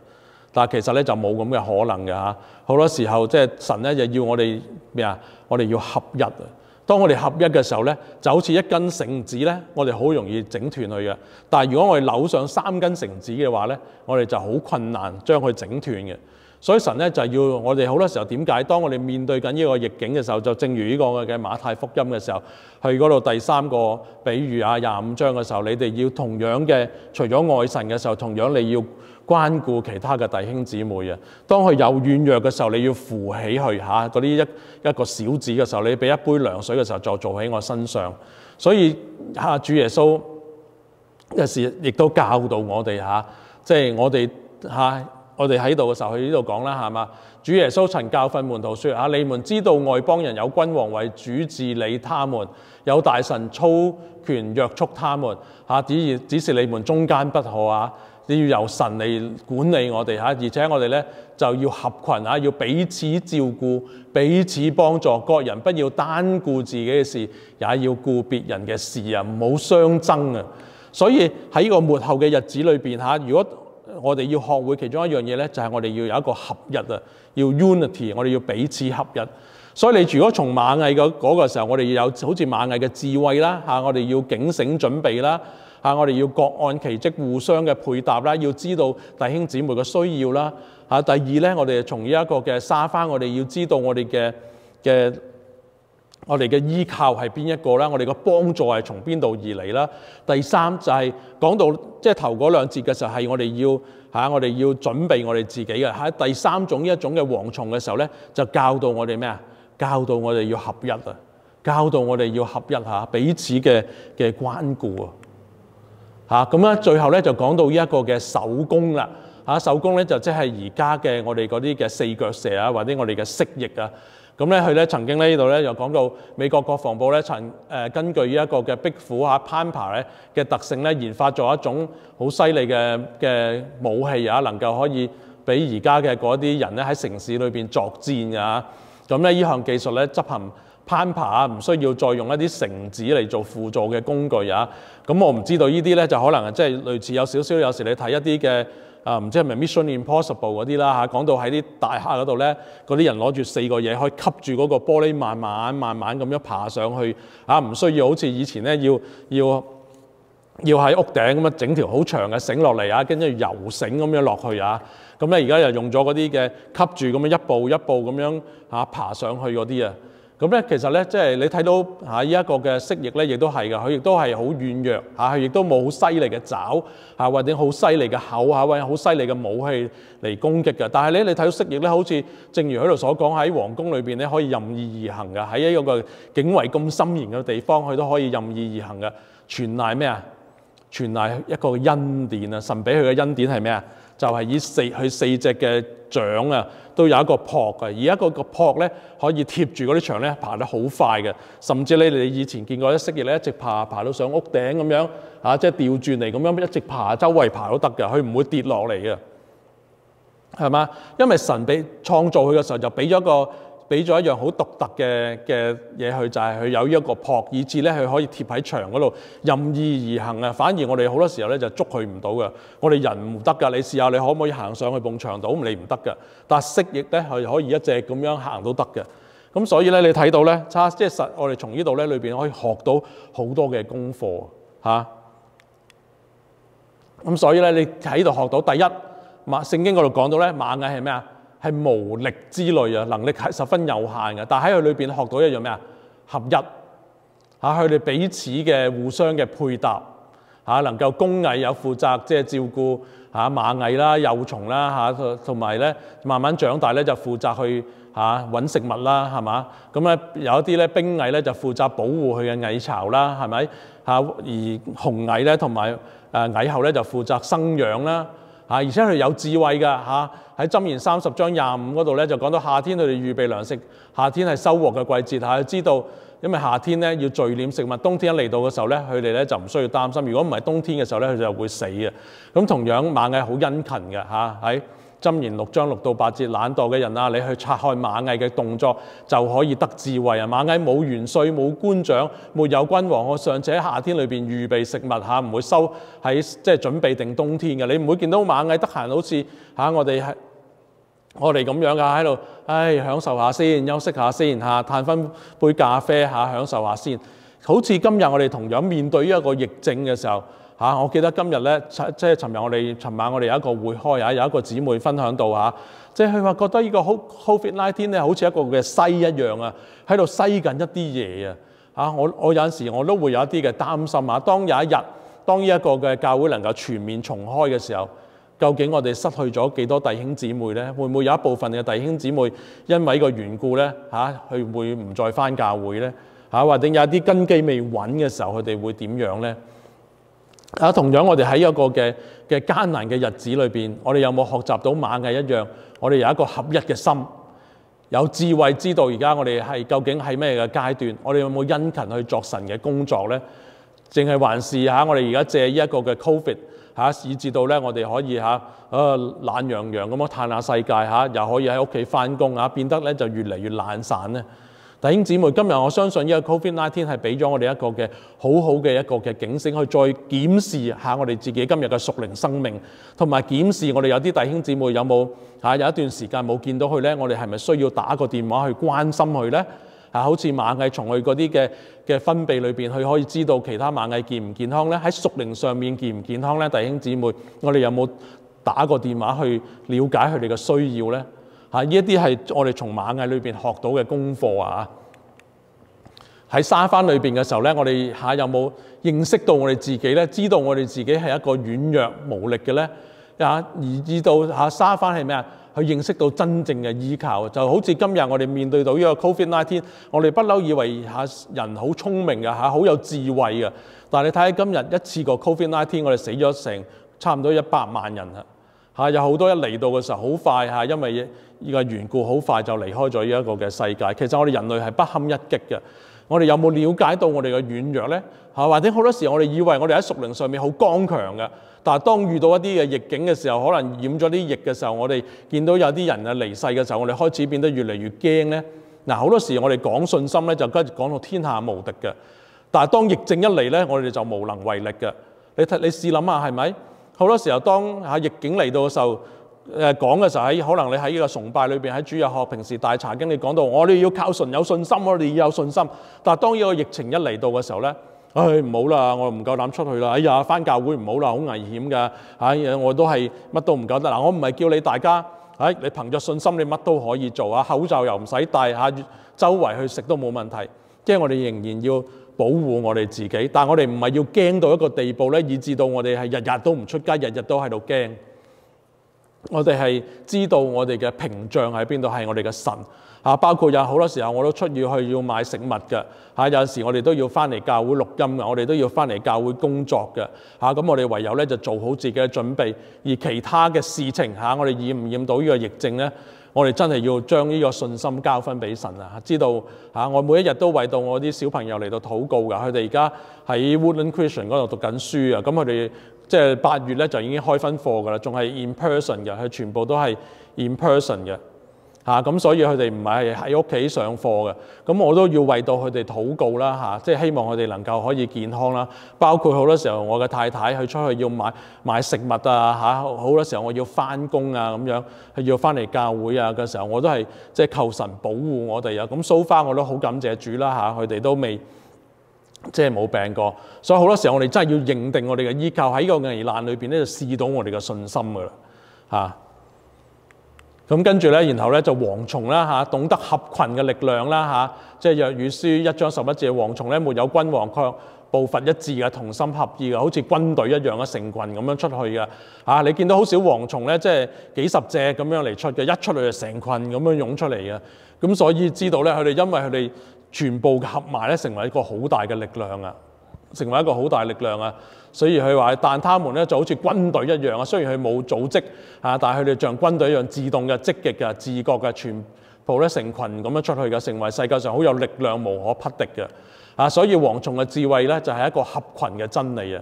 但係其實咧就冇咁嘅可能嘅嚇。好多時候即係神咧就要我哋咩啊？我哋要合一啊！當我哋合一嘅時候咧，就好似一根繩子咧，我哋好容易整斷佢嘅。但係如果我哋扭上三根繩子嘅話咧，我哋就好困難將佢整斷嘅。所以神咧就要我哋好多時候點解？當我哋面對緊呢個逆境嘅時候，就正如呢個嘅馬太福音嘅時候，去嗰度第三個比喻啊，廿五章嘅時候，你哋要同樣嘅，除咗愛神嘅時候，同樣你要關顧其他嘅弟兄姊妹啊。當佢有軟弱嘅時候，你要扶起佢嚇，嗰啲一一個小子嘅時候，你俾一杯涼水嘅時候，就做喺我身上。所以嚇主耶穌有時亦都教導我哋嚇，即係我哋嚇。我哋喺度嘅時候，去呢度講啦，係嘛？主耶穌曾教訓門徒說：啊，你們知道外邦人有君王為主治理他們，有大臣操權約束他們。嚇，只只是你們中間不可啊！你要由神嚟管理我哋嚇，而且我哋咧就要合群啊，要彼此照顧、彼此幫助，各人不要單顧自己嘅事，也要顧別人嘅事啊！唔好相爭啊！所以喺呢個末後嘅日子裏邊嚇，如果我哋要學會其中一樣嘢咧，就係我哋要有一個合一啊，要 unity， 我哋要彼此合一。所以你如果從螞蟻嗰嗰個時候，我哋要有好似螞蟻嘅智慧啦嚇，我哋要警醒準備啦嚇，我哋要各按其職互相嘅配搭啦，要知道弟兄姊妹嘅需要啦嚇。第二咧，我哋從呢一個嘅沙番，我哋要知道我哋嘅嘅。我哋嘅依靠係邊一個啦？我哋嘅幫助係從邊度而嚟啦？第三就係、是、講到即係頭嗰兩節嘅時候，係我哋要嚇，我哋要準備我哋自己嘅。喺第三種一種嘅蝗蟲嘅時候咧，就教導我哋咩啊？教導我哋要合一啊！教導我哋要合一嚇，彼此嘅嘅關顧啊！嚇咁咧，最後咧就講到呢一個嘅守宮啦嚇，守宮咧就即係而家嘅我哋嗰啲嘅四腳蛇啊，或者我哋嘅蜥蜴啊。咁咧，佢咧曾經咧呢度咧又講到美國國防部咧曾誒根據呢一個嘅壁虎嚇 Pampa 咧嘅特性咧，研發咗一種好犀利嘅嘅武器啊，能夠可以俾而家嘅嗰啲人咧喺城市裏邊作戰啊。咁咧呢項技術咧執行 Pampa 啊，唔需要再用一啲繩子嚟做輔助嘅工具啊。咁我唔知道呢啲咧就可能係即係類似有少少，有時你睇一啲嘅。啊，唔知係咪 Mission Impossible 嗰啲啦嚇，講到喺啲大廈嗰度咧，嗰啲人攞住四個嘢可以吸住嗰個玻璃，慢慢慢慢咁樣爬上去啊，唔需要好似以前咧要要要喺屋頂咁樣整條好長嘅繩落嚟啊，跟住游繩咁樣落去啊，咁咧而家又用咗嗰啲嘅吸住咁樣一步一步咁樣嚇爬上去嗰啲啊。咁咧，其實咧，即係你睇到嚇依一個嘅蜥蜴咧，亦都係嘅，佢亦都係好軟弱嚇，佢亦都冇好犀利嘅爪嚇，或者好犀利嘅口嚇，或者好犀利嘅武器嚟攻擊嘅。但係咧，你睇到蜥蜴咧，好似正如喺度所講，喺皇宮裏邊咧可以任意而行嘅，喺一個警衛咁森嚴嘅地方，佢都可以任意而行嘅。全賴咩啊？全賴一個恩典啊！神俾佢嘅恩典係咩啊？就係、是、以四佢四隻嘅掌啊，都有一個蹼嘅，而一個個蹼咧可以貼住嗰啲牆咧，爬得好快嘅。甚至你哋以前見過啲蜥蜴咧，一直爬爬到上屋頂咁樣啊，即係調轉嚟咁樣一直爬，周圍爬都得嘅，佢唔會跌落嚟嘅，係嘛？因為神俾創造佢嘅時候就俾咗個俾咗一樣好獨特嘅嘅嘢佢，就係佢有呢一個蹼，以致咧佢可以貼喺牆嗰度任意而行啊！反而我哋好多時候咧就捉佢唔到嘅，我哋人唔得㗎。你試下你可唔可以行上去埲牆度？你唔得㗎。但係蜥蜴咧係可以一隻咁樣行都得嘅。咁所以咧你睇到咧，差即係實我哋從呢度咧裏邊可以學到好多嘅功課嚇。咁所以咧你喺度學到第一，馬聖經嗰度講到咧螞蟻係咩啊？係無力之類啊，能力係十分有限嘅。但喺佢裏邊學到一樣咩啊？合一嚇，佢哋彼此嘅互相嘅配搭嚇，能夠工蟻有負責即係照顧嚇螞蟻啦、幼蟲啦嚇，同埋咧慢慢長大咧就負責去嚇揾食物啦，係嘛？咁咧有一啲咧兵蟻咧就負責保護佢嘅蟻巢啦，係咪嚇？而雄蟻咧同埋誒蟻后咧就負責生養啦。嚇！而且佢哋有智慧㗎嚇，喺箴言三十章廿五嗰度咧就講到夏天佢哋預備糧食，夏天係收穫嘅季節嚇，知道因為夏天咧要聚斂食物，冬天一嚟到嘅時候咧，佢哋咧就唔需要擔心。如果唔係冬天嘅時候咧，佢就會死嘅。咁同樣螞蟻好殷勤嘅嚇，喺箴言六章六到八節，懶惰嘅人啊，你去察看螞蟻嘅動作就可以得智慧啊！螞蟻冇元帥，冇官長，沒有君王，我尚且喺夏天裏邊預備食物嚇，唔會收喺即係準備定冬天嘅。你唔會見到螞蟻得閒好似嚇我哋係我哋咁樣噶喺度，唉享受下先，休息下先嚇，嘆翻杯咖啡嚇，享受下先。好似今日我哋同樣面對一個疫症嘅時候。嚇！我記得今日咧，即係尋日我哋尋晚我哋有一個會開啊，有一個姊妹分享到嚇，即係佢話覺得呢個 Covid 十九 咧好似一個嘅篩一樣啊，喺度篩緊一啲嘢啊嚇！我我有陣時我都會有一啲嘅擔心啊。當有一日，當呢一個嘅教會能夠全面重開嘅時候，究竟我哋失去咗幾多弟兄姊妹咧？會唔會有一部分嘅弟兄姊妹因為呢個緣故咧嚇，佢會唔再返教會咧嚇？或者有一啲根基未穩嘅時候，佢哋會點樣咧？啊，同樣我哋喺一個嘅嘅艱難嘅日子裏邊，我哋有冇學習到螞蟻一樣？我哋有一個合一嘅心，有智慧知道而家我哋係究竟係咩嘅階段？我哋有冇殷勤去作神嘅工作咧？淨係還是嚇我哋而家借呢一個嘅 Covid 嚇，以至到咧我哋可以嚇啊懶洋洋咁樣嘆下世界嚇，又可以喺屋企翻工嚇，變得咧就越嚟越懶散咧。弟兄姊妹，今日我相信呢個 Covid 十九 係俾咗我哋一個嘅好好嘅一個嘅警醒，去再檢視下我哋自己今日嘅屬靈生命，同埋檢視我哋有啲弟兄姊妹有冇嚇有一段時間冇見到佢咧，我哋係咪需要打個電話去關心佢咧？嚇，好似螞蟻從佢嗰啲嘅嘅分泌裏邊，佢可以知道其他螞蟻健唔健康咧？喺屬靈上面健唔健康咧？弟兄姊妹，我哋有冇打個電話去了解佢哋嘅需要咧？嚇！呢一啲係我哋從螞蟻裏邊學到嘅功課啊！喺沙番裏邊嘅時候咧，我哋嚇有冇認識到我哋自己咧？知道我哋自己係一個軟弱無力嘅咧？啊！而知道嚇沙番係咩啊？去認識到真正嘅依靠，就好似今日我哋面對到呢個 Covid 十九，我哋不嬲以為嚇人好聰明嘅嚇，好有智慧嘅。但係你睇下今日一次過 Covid 十九，我哋死咗成差唔多一百萬人啊！嚇，有好多一嚟到嘅時候好快嚇，因為呢個緣故好快就離開咗呢一個嘅世界。其實我哋人類係不堪一擊嘅。我哋有冇了解到我哋嘅軟弱咧？嚇，或者好多時我哋以為我哋喺屬靈上面好剛強嘅，但係當遇到一啲嘅逆境嘅時候，可能染咗啲疫嘅時候，我哋見到有啲人啊離世嘅時候，我哋開始變得越嚟越驚咧。嗱，好多時我哋講信心咧，就跟住講到天下無敵嘅，但係當疫症一嚟咧，我哋就無能為力嘅。你睇你試諗下係咪？好多時候當嚇逆境嚟到嘅時候，誒講嘅時候喺可能你喺呢個崇拜裏邊，喺主日學平時大查經你講到我哋要靠神有信心，我哋要有信心。但係當呢個疫情一嚟到嘅時候咧，唉唔好啦，我唔夠膽出去啦。哎呀，返教會唔好啦，好危險㗎。哎呀，我都係乜都唔夠得。嗱，我唔係叫你大家，哎你憑着信心你乜都可以做啊，口罩又唔使戴嚇，周圍去食都冇問題。即係我哋仍然要保護我哋自己，但係我哋唔係要驚到一個地步咧，以致到我哋係日日都唔出街，日日都喺度驚。我哋係知道我哋嘅屏障喺邊度，係我哋嘅神嚇。包括有好多時候我都出要去要買食物嘅嚇，有陣時我哋都要翻嚟教會錄音嘅，我哋都要翻嚟教會工作嘅嚇。咁我哋唯有咧就做好自己嘅準備，而其他嘅事情嚇，我哋驗唔驗到呢個疫症咧？我哋真係要將呢個信心交翻俾神啊！知道嚇，我每一日都為到我啲小朋友嚟到禱告㗎。佢哋而家喺 Woodland Christian 嗰度讀緊書啊，咁佢哋即係八月咧就已經開分課㗎啦，仲係 in person 嘅，佢全部都係 in person 嘅嚇。咁所以佢哋唔係喺屋企上課嘅。咁我都要為到佢哋禱告啦嚇，即係希望佢哋能夠可以健康啦。包括好多時候我嘅太太去出去要買買食物啊嚇，好多時候我要翻工啊咁樣，係要翻嚟教會啊嘅時候，我都係即係求神保護我哋啊。咁 so far 我都好感謝主啦嚇，佢哋都未即係冇病過。所以好多時候我哋真係要認定我哋嘅依靠喺呢個危難裏邊咧，就試到我哋嘅信心㗎啦嚇。咁跟住咧，然後咧就蝗蟲啦嚇，懂得合群嘅力量啦嚇，即係約珥書一章十一節，蝗蟲咧沒有君王，卻步伐一致嘅，同心合意嘅，好似軍隊一樣嘅，成群咁樣出去嘅嚇。你見到好少蝗蟲咧，即係幾十隻咁樣嚟出嘅，一出嚟就成群咁樣湧出嚟嘅。咁所以知道咧，佢哋因為佢哋全部合埋咧，成為一個好大嘅力量啊，成為一個好大力量啊。所以佢話，但他們咧就好似軍隊一樣啊。雖然佢冇組織啊，但係佢哋像軍隊一樣自動嘅、積極嘅、自覺嘅，全部咧成群咁樣出去嘅，成為世界上好有力量、無可匹敵嘅啊。所以蝗蟲嘅智慧咧就係一個合群嘅真理啊。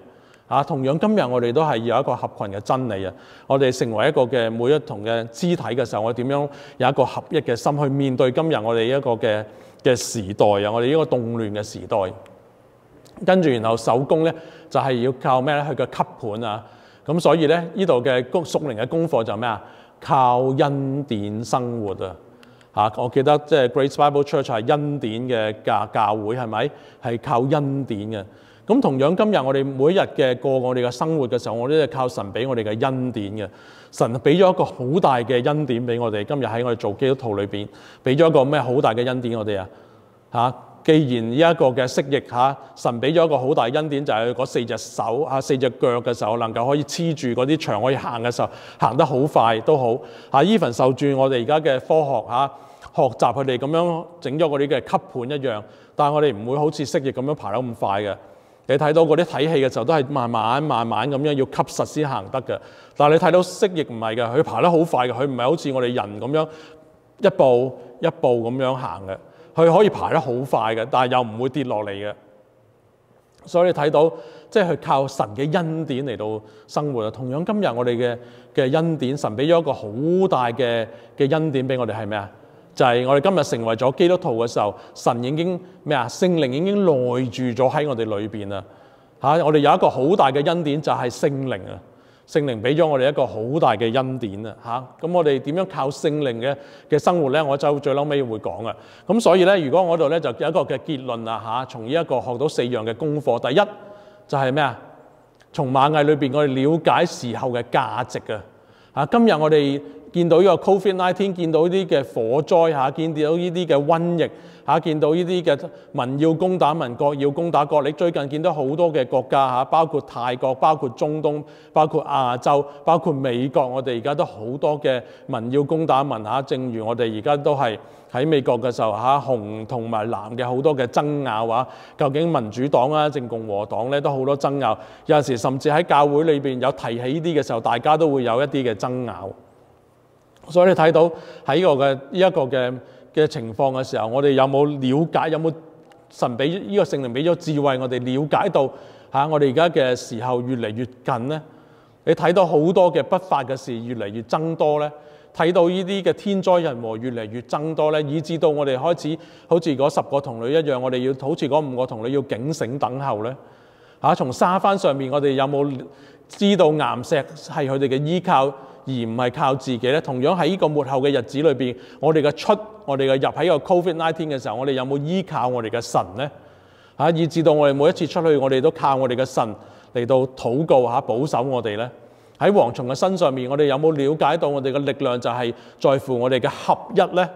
啊，同樣今日我哋都係有一個合群嘅真理啊！我哋成為一個嘅每一同嘅肢體嘅時候，我哋點樣有一個合一嘅心去面對今日我哋一個嘅嘅時代啊！我哋呢個動亂嘅時代，跟住然後手工咧就係、是、要靠咩咧？佢嘅吸盤啊！咁所以咧呢度嘅屬靈嘅功課就係咩啊？靠恩典生活啊！嚇，我記得即係 Grace Bible Church 係恩典嘅教教會係咪？係靠恩典嘅。咁同樣今日我哋每一日嘅過我哋嘅生活嘅時候，我哋都係靠神俾我哋嘅恩典嘅。神俾咗一個好大嘅恩典俾我哋。今日喺我哋做基督徒裏邊，俾咗一個咩好大嘅恩典我哋啊？嚇！既然呢一個嘅蜥蜴嚇，神俾咗一個好大恩典，就係嗰四隻手啊、四隻腳嘅時候，能夠可以黐住嗰啲牆可以行嘅時候，行得好快都好嚇。even 受住我哋而家嘅科學嚇學習，佢哋咁樣整咗嗰啲嘅吸盤一樣，但係我哋唔會好似蜥蜴咁樣爬得咁快嘅。你睇到嗰啲睇戲嘅時候，都係慢慢慢慢咁樣要吸實先行得嘅。但係你睇到蜥蜴唔係嘅，佢爬得好快嘅，佢唔係好似我哋人咁樣一步一步咁樣行嘅。佢可以爬得好快嘅，但係又唔會跌落嚟嘅。所以你睇到即係佢靠神嘅恩典嚟到生活啊。同樣今日我哋嘅嘅恩典，神俾咗一個好大嘅嘅恩典俾我哋係咩啊？就係、是、我哋今日成為咗基督徒嘅時候，神已經咩啊？聖靈已經內住咗喺我哋裏邊啦。嚇、啊，我哋有一個好大嘅恩典就係聖靈啊！聖靈俾咗我哋一個好大嘅恩典啊！嚇，咁我哋點樣靠聖靈嘅嘅生活咧？我就最後尾會講啊。咁所以咧，如果我度咧就有一個嘅結論啊嚇，從呢一個學到四樣嘅功課。第一就係咩啊？從螞蟻裏邊我哋了解時候嘅價值啊！嚇，今日我哋見到呢個 Covid 十九，見到呢啲嘅火災嚇，見到呢啲嘅瘟疫嚇，見到呢啲嘅民要攻打民，國要攻打國。你最近見到好多嘅國家嚇，包括泰國、包括中東、包括亞洲、包括美國，我哋而家都好多嘅民要攻打民嚇。正如我哋而家都係喺美國嘅時候嚇，紅同埋藍嘅好多嘅爭拗啊，究竟民主黨啊定共和黨咧都好多爭拗。有陣時甚至喺教會裏邊有提起呢啲嘅時候，大家都會有一啲嘅爭拗。所以你睇到喺呢個嘅呢一個嘅嘅情況嘅時候，我哋有冇了解？有冇神俾呢個聖靈俾咗智慧？我哋了解到嚇、啊，我哋而家嘅時候越嚟越近咧。你睇到好多嘅不法嘅事越嚟越增多咧，睇到呢啲嘅天災人禍越嚟越增多咧，以至到我哋開始好似嗰十個童女一樣，我哋要好似嗰五個童女要警醒等候咧。嚇、啊，從沙灘上面，我哋有冇知道岩石係佢哋嘅依靠？而唔係靠自己咧。同樣喺呢個末後嘅日子裏邊，我哋嘅出，我哋嘅入喺個 Covid 十九嘅時候，我哋有冇依靠我哋嘅神咧？嚇，以至到我哋每一次出去，我哋都靠我哋嘅神嚟到禱告嚇，保守我哋咧。喺蝗蟲嘅身上面，我哋有冇了解到我哋嘅力量就係在乎我哋嘅合一咧，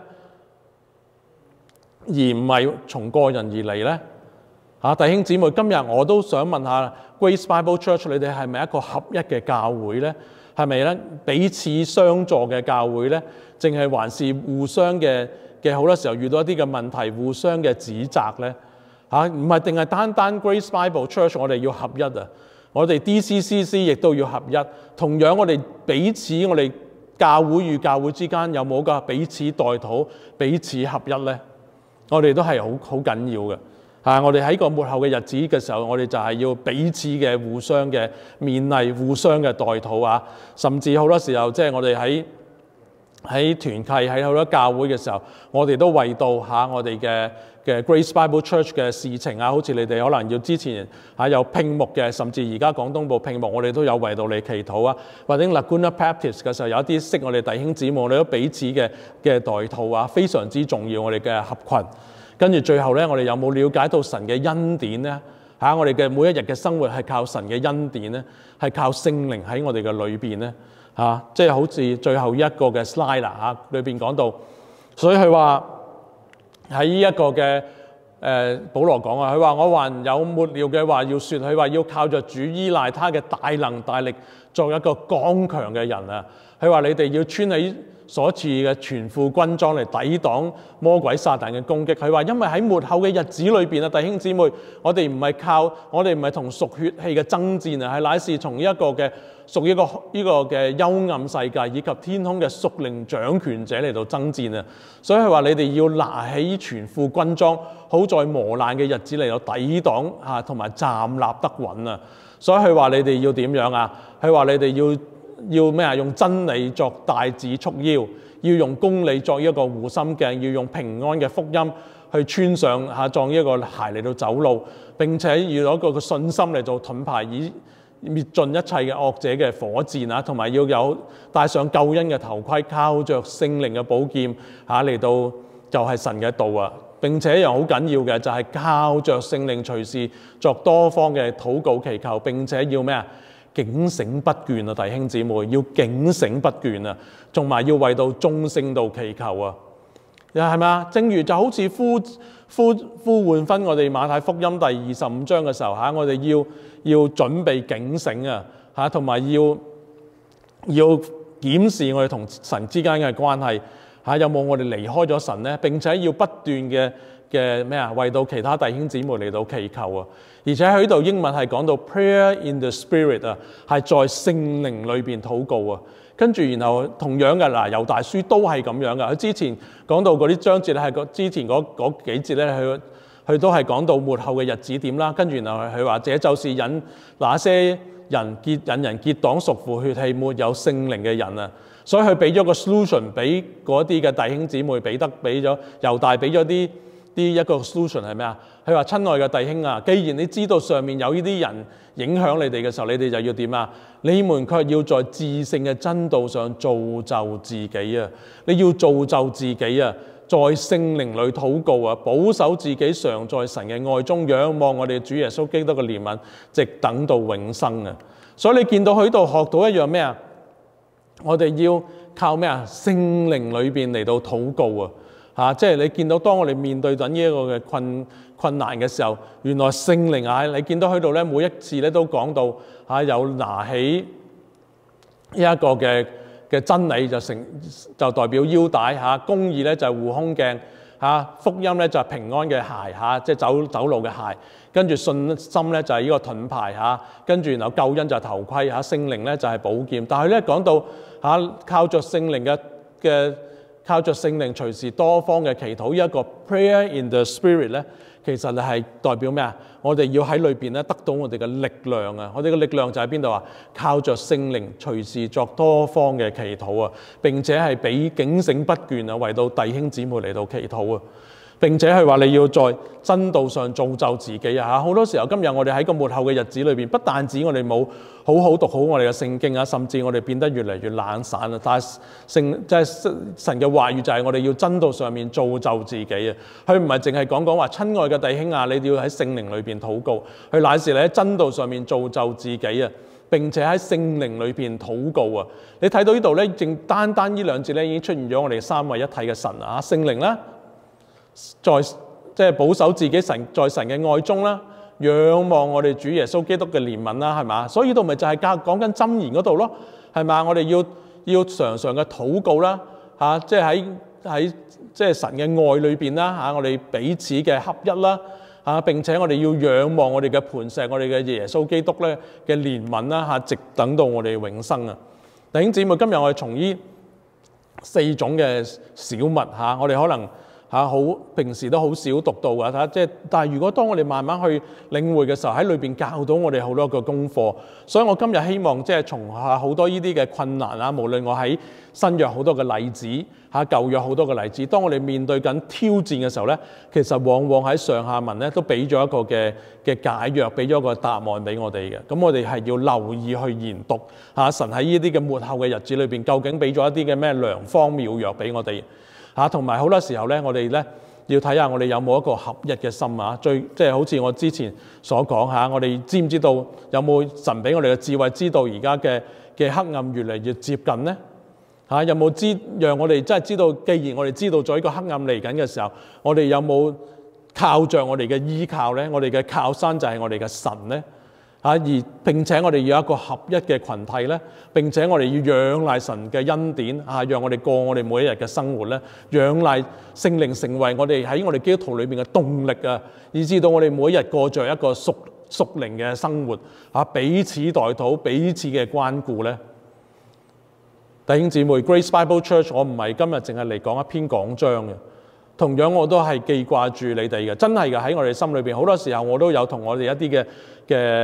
而唔係從個人而嚟咧？嚇，弟兄姊妹，今日我都想問下 Grace Bible Church， 你哋係咪一個合一嘅教會咧？係咪咧彼此相助嘅教會咧？淨係還是互相嘅嘅好多時候遇到一啲嘅問題，互相嘅指責咧？嚇，唔係定係單單 Grace Bible Church 我哋要合一啊！我哋 D C C C 亦都要合一。同樣我哋彼此我哋教會與教會之間有冇個彼此代禱、彼此合一咧？我哋都係好好緊要嘅。啊！我哋喺個末後嘅日子嘅時候，我哋就係要彼此嘅互相嘅勉勵、互相嘅代禱啊！甚至好多時候，即係我哋喺喺團契、喺好多教會嘅時候，我哋都為到嚇我哋嘅嘅 Grace Bible Church 嘅事情啊，好似你哋可能要之前嚇有聘牧嘅，甚至而家廣東部聘牧，我哋都有為到你祈禱啊！或者 Laguna Baptist 嘅時候，有一啲識我哋弟兄姊妹，我哋都彼此嘅嘅代禱啊，非常之重要，我哋嘅合群。跟住最後咧，我哋有冇了解到神嘅恩典咧？嚇、啊，我哋嘅每一日嘅生活係靠神嘅恩典咧，係靠聖靈喺我哋嘅裏邊咧。嚇、啊，即係好似最後一個嘅 slide 啦嚇，裏邊講到，所以佢話喺呢一個嘅誒、呃，保羅講啊，佢話我還有末了嘅話要説，佢話要靠着主依賴他嘅大能大力，作一個剛強嘅人啊。佢話你哋要穿起所賜嘅全副軍裝嚟抵擋魔鬼撒旦嘅攻擊。佢話因為喺末後嘅日子裏邊啊，弟兄姊妹，我哋唔係靠我哋唔係同屬血氣嘅爭戰啊，係乃是從一個嘅屬於一個呢個嘅幽暗世界以及天空嘅屬靈掌權者嚟到爭戰啊。所以佢話你哋要拿起全副軍裝，好在磨難嘅日子嚟到抵擋嚇同埋站立得穩啊。 所以佢話你哋要點樣啊？佢話你哋要要咩啊？用真理作帶子束腰，要用公理作一個護心鏡，要用平安嘅福音去穿上嚇撞一個鞋嚟到走路，並且要有一個信心嚟做盾牌，以滅盡一切嘅惡者嘅火箭啊，同埋要有戴上救恩嘅頭盔，靠着聖靈嘅寶劍嚇嚟到就係神嘅道啊！並且又好緊要嘅就係靠着聖靈隨時作多方嘅禱告祈求，並且要咩啊？警醒不倦啊，弟兄姊妹，要警醒不倦啊，同埋要為到眾聖道祈求啊！又係咪啊？正如就好似呼呼呼喚返我哋馬太福音第二十五章嘅時候嚇，我哋要要準備警醒啊嚇，同埋要要檢視我哋同神之間嘅關係嚇，有冇我哋離開咗神咧？並且要不斷嘅嘅咩啊，為到其他弟兄姊妹嚟到祈求啊！而且喺呢度英文係講到 prayer in the spirit 啊，係在聖靈裏邊禱告啊。跟住然後同樣嘅嗱，猶大書都係咁樣嘅。佢之前講到嗰啲章節咧，係之前嗰嗰幾節咧，佢佢都係講到末後嘅日子點啦。跟住然後佢話，這就是引那些人結引人結黨屬乎血氣沒有聖靈嘅人啊。所以佢俾咗個 solution 俾嗰啲嘅弟兄姊妹，彼得俾咗猶大俾咗啲啲一個 solution 係咩啊？佢話：親愛嘅弟兄啊，既然你知道上面有呢啲人影響你哋嘅時候，你哋就要點啊？你們卻要在至聖嘅真道上造就自己啊！你要造就自己啊，在聖靈裏禱告啊，保守自己常在神嘅愛中，仰望我哋主耶穌基督嘅憐憫，直等到永生啊！所以你見到佢度學到一樣咩啊？我哋要靠咩啊？聖靈裏邊嚟到禱告啊！嚇、啊！即係你見到當我哋面對緊呢一個嘅困困難嘅時候，原來聖靈啊，你見到喺度咧，每一次咧都講到嚇、啊，有拿起呢一個嘅嘅真理就成就代表腰帶嚇、啊，公義咧就係護胸鏡嚇、啊，福音咧就係平安嘅鞋嚇、啊，即係走走路嘅鞋，跟住信心咧就係呢個盾牌嚇，跟、啊、住然後救恩就係頭盔嚇，聖靈咧就係寶劍。但係咧講到嚇、啊、靠着聖靈嘅嘅。靠着聖靈隨時多方嘅祈禱，一個 prayer in the spirit 咧，其實係代表咩啊？我哋要喺裏邊咧得到我哋嘅力量啊！我哋嘅力量就喺邊度啊？靠着聖靈隨時作多方嘅祈禱啊！並且係俾警醒不倦啊，為到弟兄姊妹嚟到祈禱啊！並且係話你要在真道上造就自己啊！好多時候今日我哋喺個末後嘅日子裏邊，不但止我哋冇好好讀好我哋嘅聖經啊，甚至我哋變得越嚟越懶散啊！但係聖即係神嘅話語就係我哋要真道上面造就自己啊！佢唔係淨係講講話親愛嘅弟兄啊，你哋要喺聖靈裏邊禱告，佢乃是你喺真道上面造就自己啊！並且喺聖靈裏邊禱告啊！你睇到呢度咧，正單單呢兩節咧已經出現咗我哋三位一體嘅神啊！聖靈啦。在即係保守自己神在神嘅愛中啦，仰望我哋主耶穌基督嘅憐憫啦，係嘛？所以呢度咪就係教講緊箴言嗰度咯，係嘛？我哋要要常常嘅禱告啦，嚇、啊，即係喺喺即係神嘅愛裏邊啦，嚇、啊，我哋彼此嘅合一啦，嚇、啊，並且我哋要仰望我哋嘅磐石，我哋嘅耶穌基督咧嘅憐憫啦，嚇、啊，直等到我哋永生啊！弟兄姊妹，今日我哋從呢四種嘅小物嚇、啊，我哋可能。嚇好，平時都好少讀到㗎，嚇即係，但係如果當我哋慢慢去領會嘅時候，喺裏邊教到我哋好多個功課。所以我今日希望即係從下好多呢啲嘅困難啊，無論我喺新約好多嘅例子，嚇舊約好多嘅例子，當我哋面對緊挑戰嘅時候咧，其實往往喺上下文咧都俾咗一個嘅嘅解藥，俾咗一個答案俾我哋嘅。咁我哋係要留意去研讀嚇神喺呢啲嘅末後嘅日子裏邊，究竟俾咗一啲嘅咩良方妙藥俾我哋。嚇，同埋好多時候咧，我哋咧要睇下我哋有冇一個合一嘅心啊！最即係好似我之前所講嚇，我哋知唔知道有冇神俾我哋嘅智慧，知道而家嘅嘅黑暗越嚟越接近咧？嚇，有冇知讓我哋真係知道？既然我哋知道咗呢個黑暗嚟緊嘅時候，我哋有冇靠着我哋嘅依靠咧？我哋嘅靠山就係我哋嘅神咧。嚇！而並且我哋要有一個合一嘅群體咧，並且我哋要仰賴神嘅恩典嚇，讓我哋過我哋每一日嘅生活咧，仰賴聖靈成為我哋喺我哋基督徒裏邊嘅動力啊，以至到我哋每一日過着一個屬屬靈嘅生活嚇，彼此代禱，彼此嘅關顧咧。弟兄姊妹 ，Grace Bible Church， 我唔係今日淨係嚟講一篇講章嘅，同樣我都係記掛住你哋嘅，真係嘅喺我哋心裏邊，好多時候我都有同我哋一啲嘅嘅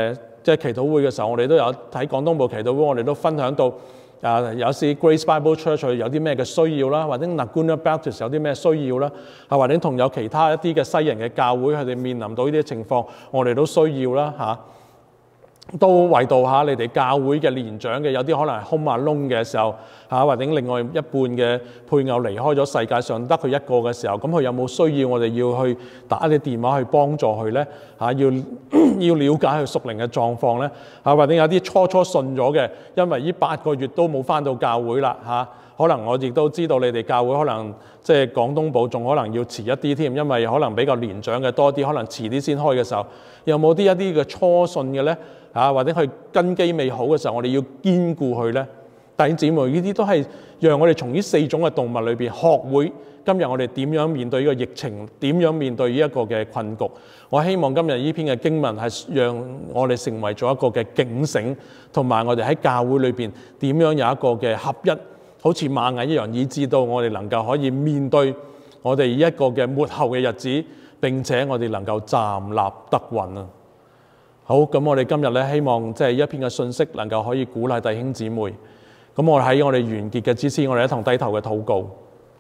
即係祈禱會嘅時候，我哋都有睇廣東部祈禱會，我哋都分享到啊，有時 Grace Bible Church 有啲咩嘅需要啦，或者 Laguna Baptist 有啲咩需要啦，啊或者同有其他一啲嘅西人嘅教會，佢哋面臨到呢啲情況，我哋都需要啦嚇。都為到嚇你哋教會嘅年長嘅，有啲可能係 home alone嘅時候嚇，或者另外一半嘅配偶離開咗世界上得佢一個嘅時候，咁佢有冇需要我哋要去打啲電話去幫助佢咧嚇？要要了解佢屬靈嘅狀況咧嚇，或者有啲初初信咗嘅，因為呢八個月都冇返到教會啦嚇。可能我亦都知道你哋教會可能即係廣東部仲可能要遲一啲添，因為可能比較年長嘅多啲，可能遲啲先開嘅時候，有冇啲一啲嘅初信嘅咧？啊，或者佢根基未好嘅時候，我哋要堅固佢咧。弟兄姊妹，呢啲都係讓我哋從呢四種嘅動物裏邊學會今日我哋點樣面對呢個疫情，點樣面對呢一個嘅困局。我希望今日呢篇嘅經文係讓我哋成為咗一個嘅警醒，同埋我哋喺教會裏邊點樣有一個嘅合一，好似螞蟻一樣，以致到我哋能夠可以面對我哋一個嘅末後嘅日子，並且我哋能夠站立得穩啊！好，咁我哋今日咧希望即係一篇嘅信息能夠可以鼓勵弟兄姊妹。咁我喺我哋完結嘅之前，我哋一同低頭嘅禱告。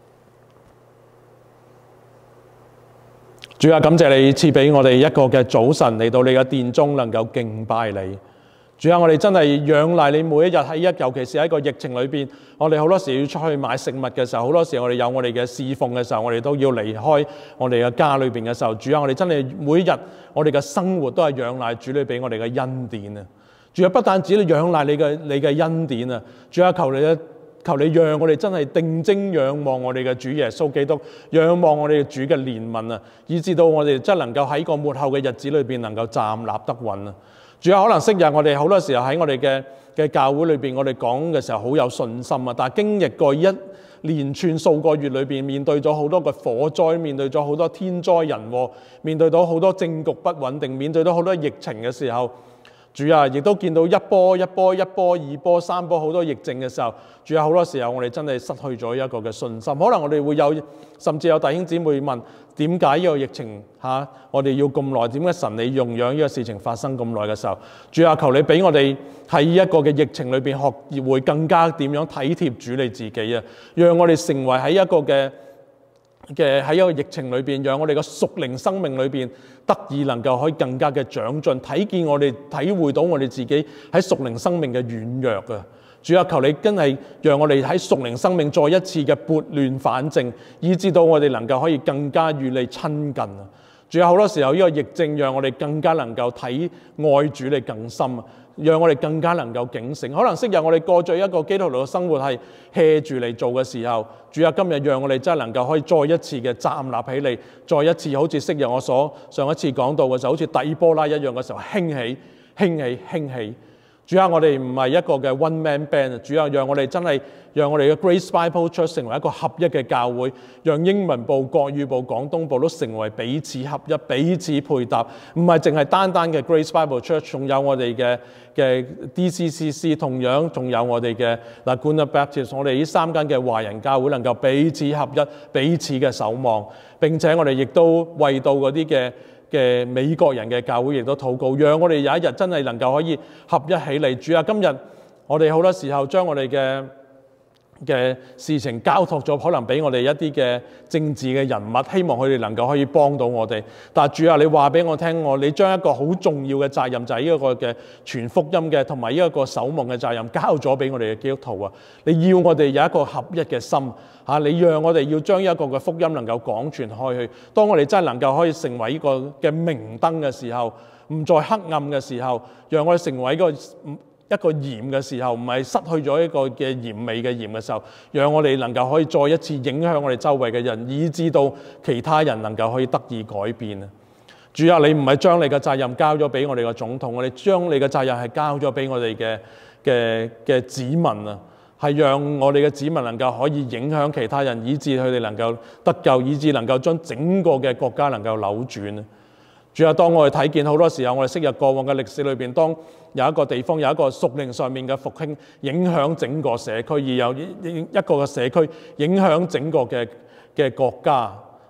主啊，感謝你賜俾我哋一個嘅早晨嚟到你嘅殿中，能夠敬拜你。主啊，我哋真係仰賴你每一日喺一，尤其是喺個疫情裏邊，我哋好多時要出去買食物嘅時候，好多時我哋有我哋嘅侍奉嘅時候，我哋都要離開我哋嘅家裏邊嘅時候。主啊，我哋真係每一日我哋嘅生活都係仰賴主你俾我哋嘅恩典啊！主啊，不但止你仰賴你嘅你嘅恩典啊！主啊，求你咧，求你讓我哋真係定睛仰望我哋嘅主耶穌基督，仰望我哋嘅主嘅憐憫啊，以至到我哋真係能夠喺個末後嘅日子裏邊能夠站立得穩啊！主啊，可能昔日我哋好多時候喺我哋嘅嘅教會裏邊，我哋講嘅時候好有信心啊，但係經歷過一連串數個月裏邊，面對咗好多嘅火災，面對咗好多天災人禍，面對到好多政局不穩定，面對到好多疫情嘅時候，主啊，亦都見到一波一波、一波二波、三波好多疫症嘅時候，主啊，好多時候我哋真係失去咗一個嘅信心。可能我哋會有，甚至有弟兄姊妹問：點解呢個疫情嚇、啊、我哋要咁耐？點解神你容讓呢個事情發生咁耐嘅時候？主啊，求你俾我哋喺一個嘅疫情裏邊學會更加點樣體貼主你自己啊！讓我哋成為喺一個嘅嘅喺一個疫情裏邊，讓我哋嘅屬靈生命裏邊得以能夠可以更加嘅長進，睇見我哋體會到我哋自己喺屬靈生命嘅軟弱啊！主啊，求你真係讓我哋喺屬靈生命再一次嘅撥亂反正，以致到我哋能夠可以更加與你親近啊！主啊，好多時候呢個疫症讓我哋更加能夠睇愛主你更深啊！讓我哋更加能夠警醒。可能昔日我哋過咗一個基督徒嘅生活係 hea 住嚟做嘅時候，主啊，今日讓我哋真係能夠可以再一次嘅站立起嚟，再一次好似昔日我所上一次講到嘅時候，好似底波拉一樣嘅時候興起、興起、興起。主啊，我哋唔係一個嘅 one man band， 主啊，讓我哋真係讓我哋嘅 Grace Bible Church 成為一個合一嘅教會，讓英文部、國語部、廣東部都成為彼此合一、彼此配搭，唔係淨係單單嘅 Grace Bible Church， 仲有我哋嘅嘅 D C C C， 同樣仲有我哋嘅 Laguna Baptist， 我哋呢三間嘅華人教會能夠彼此合一、彼此嘅守望，並且我哋亦都為到嗰啲嘅嘅美國人嘅教會亦都禱告，讓我哋有一日真係能夠可以合一起嚟。主啊，今日我哋好多時候將我哋嘅嘅事情交託咗，可能俾我哋一啲嘅政治嘅人物，希望佢哋能夠可以幫到我哋。但係主啊，你話俾我聽，我你將一個好重要嘅責任，就係呢一個嘅傳福音嘅同埋呢一個守望嘅責任，交咗俾我哋嘅基督徒啊！你要我哋有一個合一嘅心嚇，你讓我哋要將一個嘅福音能夠廣傳開去。當我哋真係能夠可以成為呢個嘅明燈嘅時候，唔再黑暗嘅時候，讓我哋成為一個一個鹽嘅時候，唔係失去咗一個嘅鹽味嘅鹽嘅時候，讓我哋能夠可以再一次影響我哋周圍嘅人，以致到其他人能夠可以得以改變啊！主啊，你唔係將你嘅責任交咗俾我哋嘅總統，我哋將你嘅責任係交咗俾我哋嘅嘅嘅子民啊，係讓我哋嘅子民能夠可以影響其他人，以致佢哋能夠得救，以致能夠將整個嘅國家能夠扭轉啊！主啊，當我哋睇見好多時候，我哋昔日過往嘅歷史裏邊，當有一個地方有一個屬靈上面嘅復興，影響整個社區，而有一個嘅社區影響整個嘅嘅國家。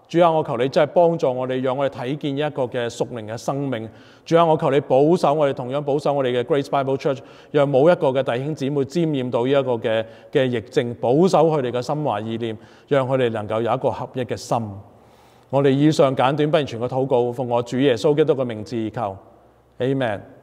主啊，我求你真係幫助我哋，讓我哋睇見一個嘅屬靈嘅生命。主啊，我求你保守我哋，同樣保守我哋嘅 Grace Bible Church， 讓冇一個嘅弟兄姊妹沾染到呢一個嘅嘅疫症，保守佢哋嘅心懷意念，讓佢哋能夠有一個合一嘅心。我哋以上簡短不完全嘅禱告，奉我主耶穌基督嘅名字而求，Amen。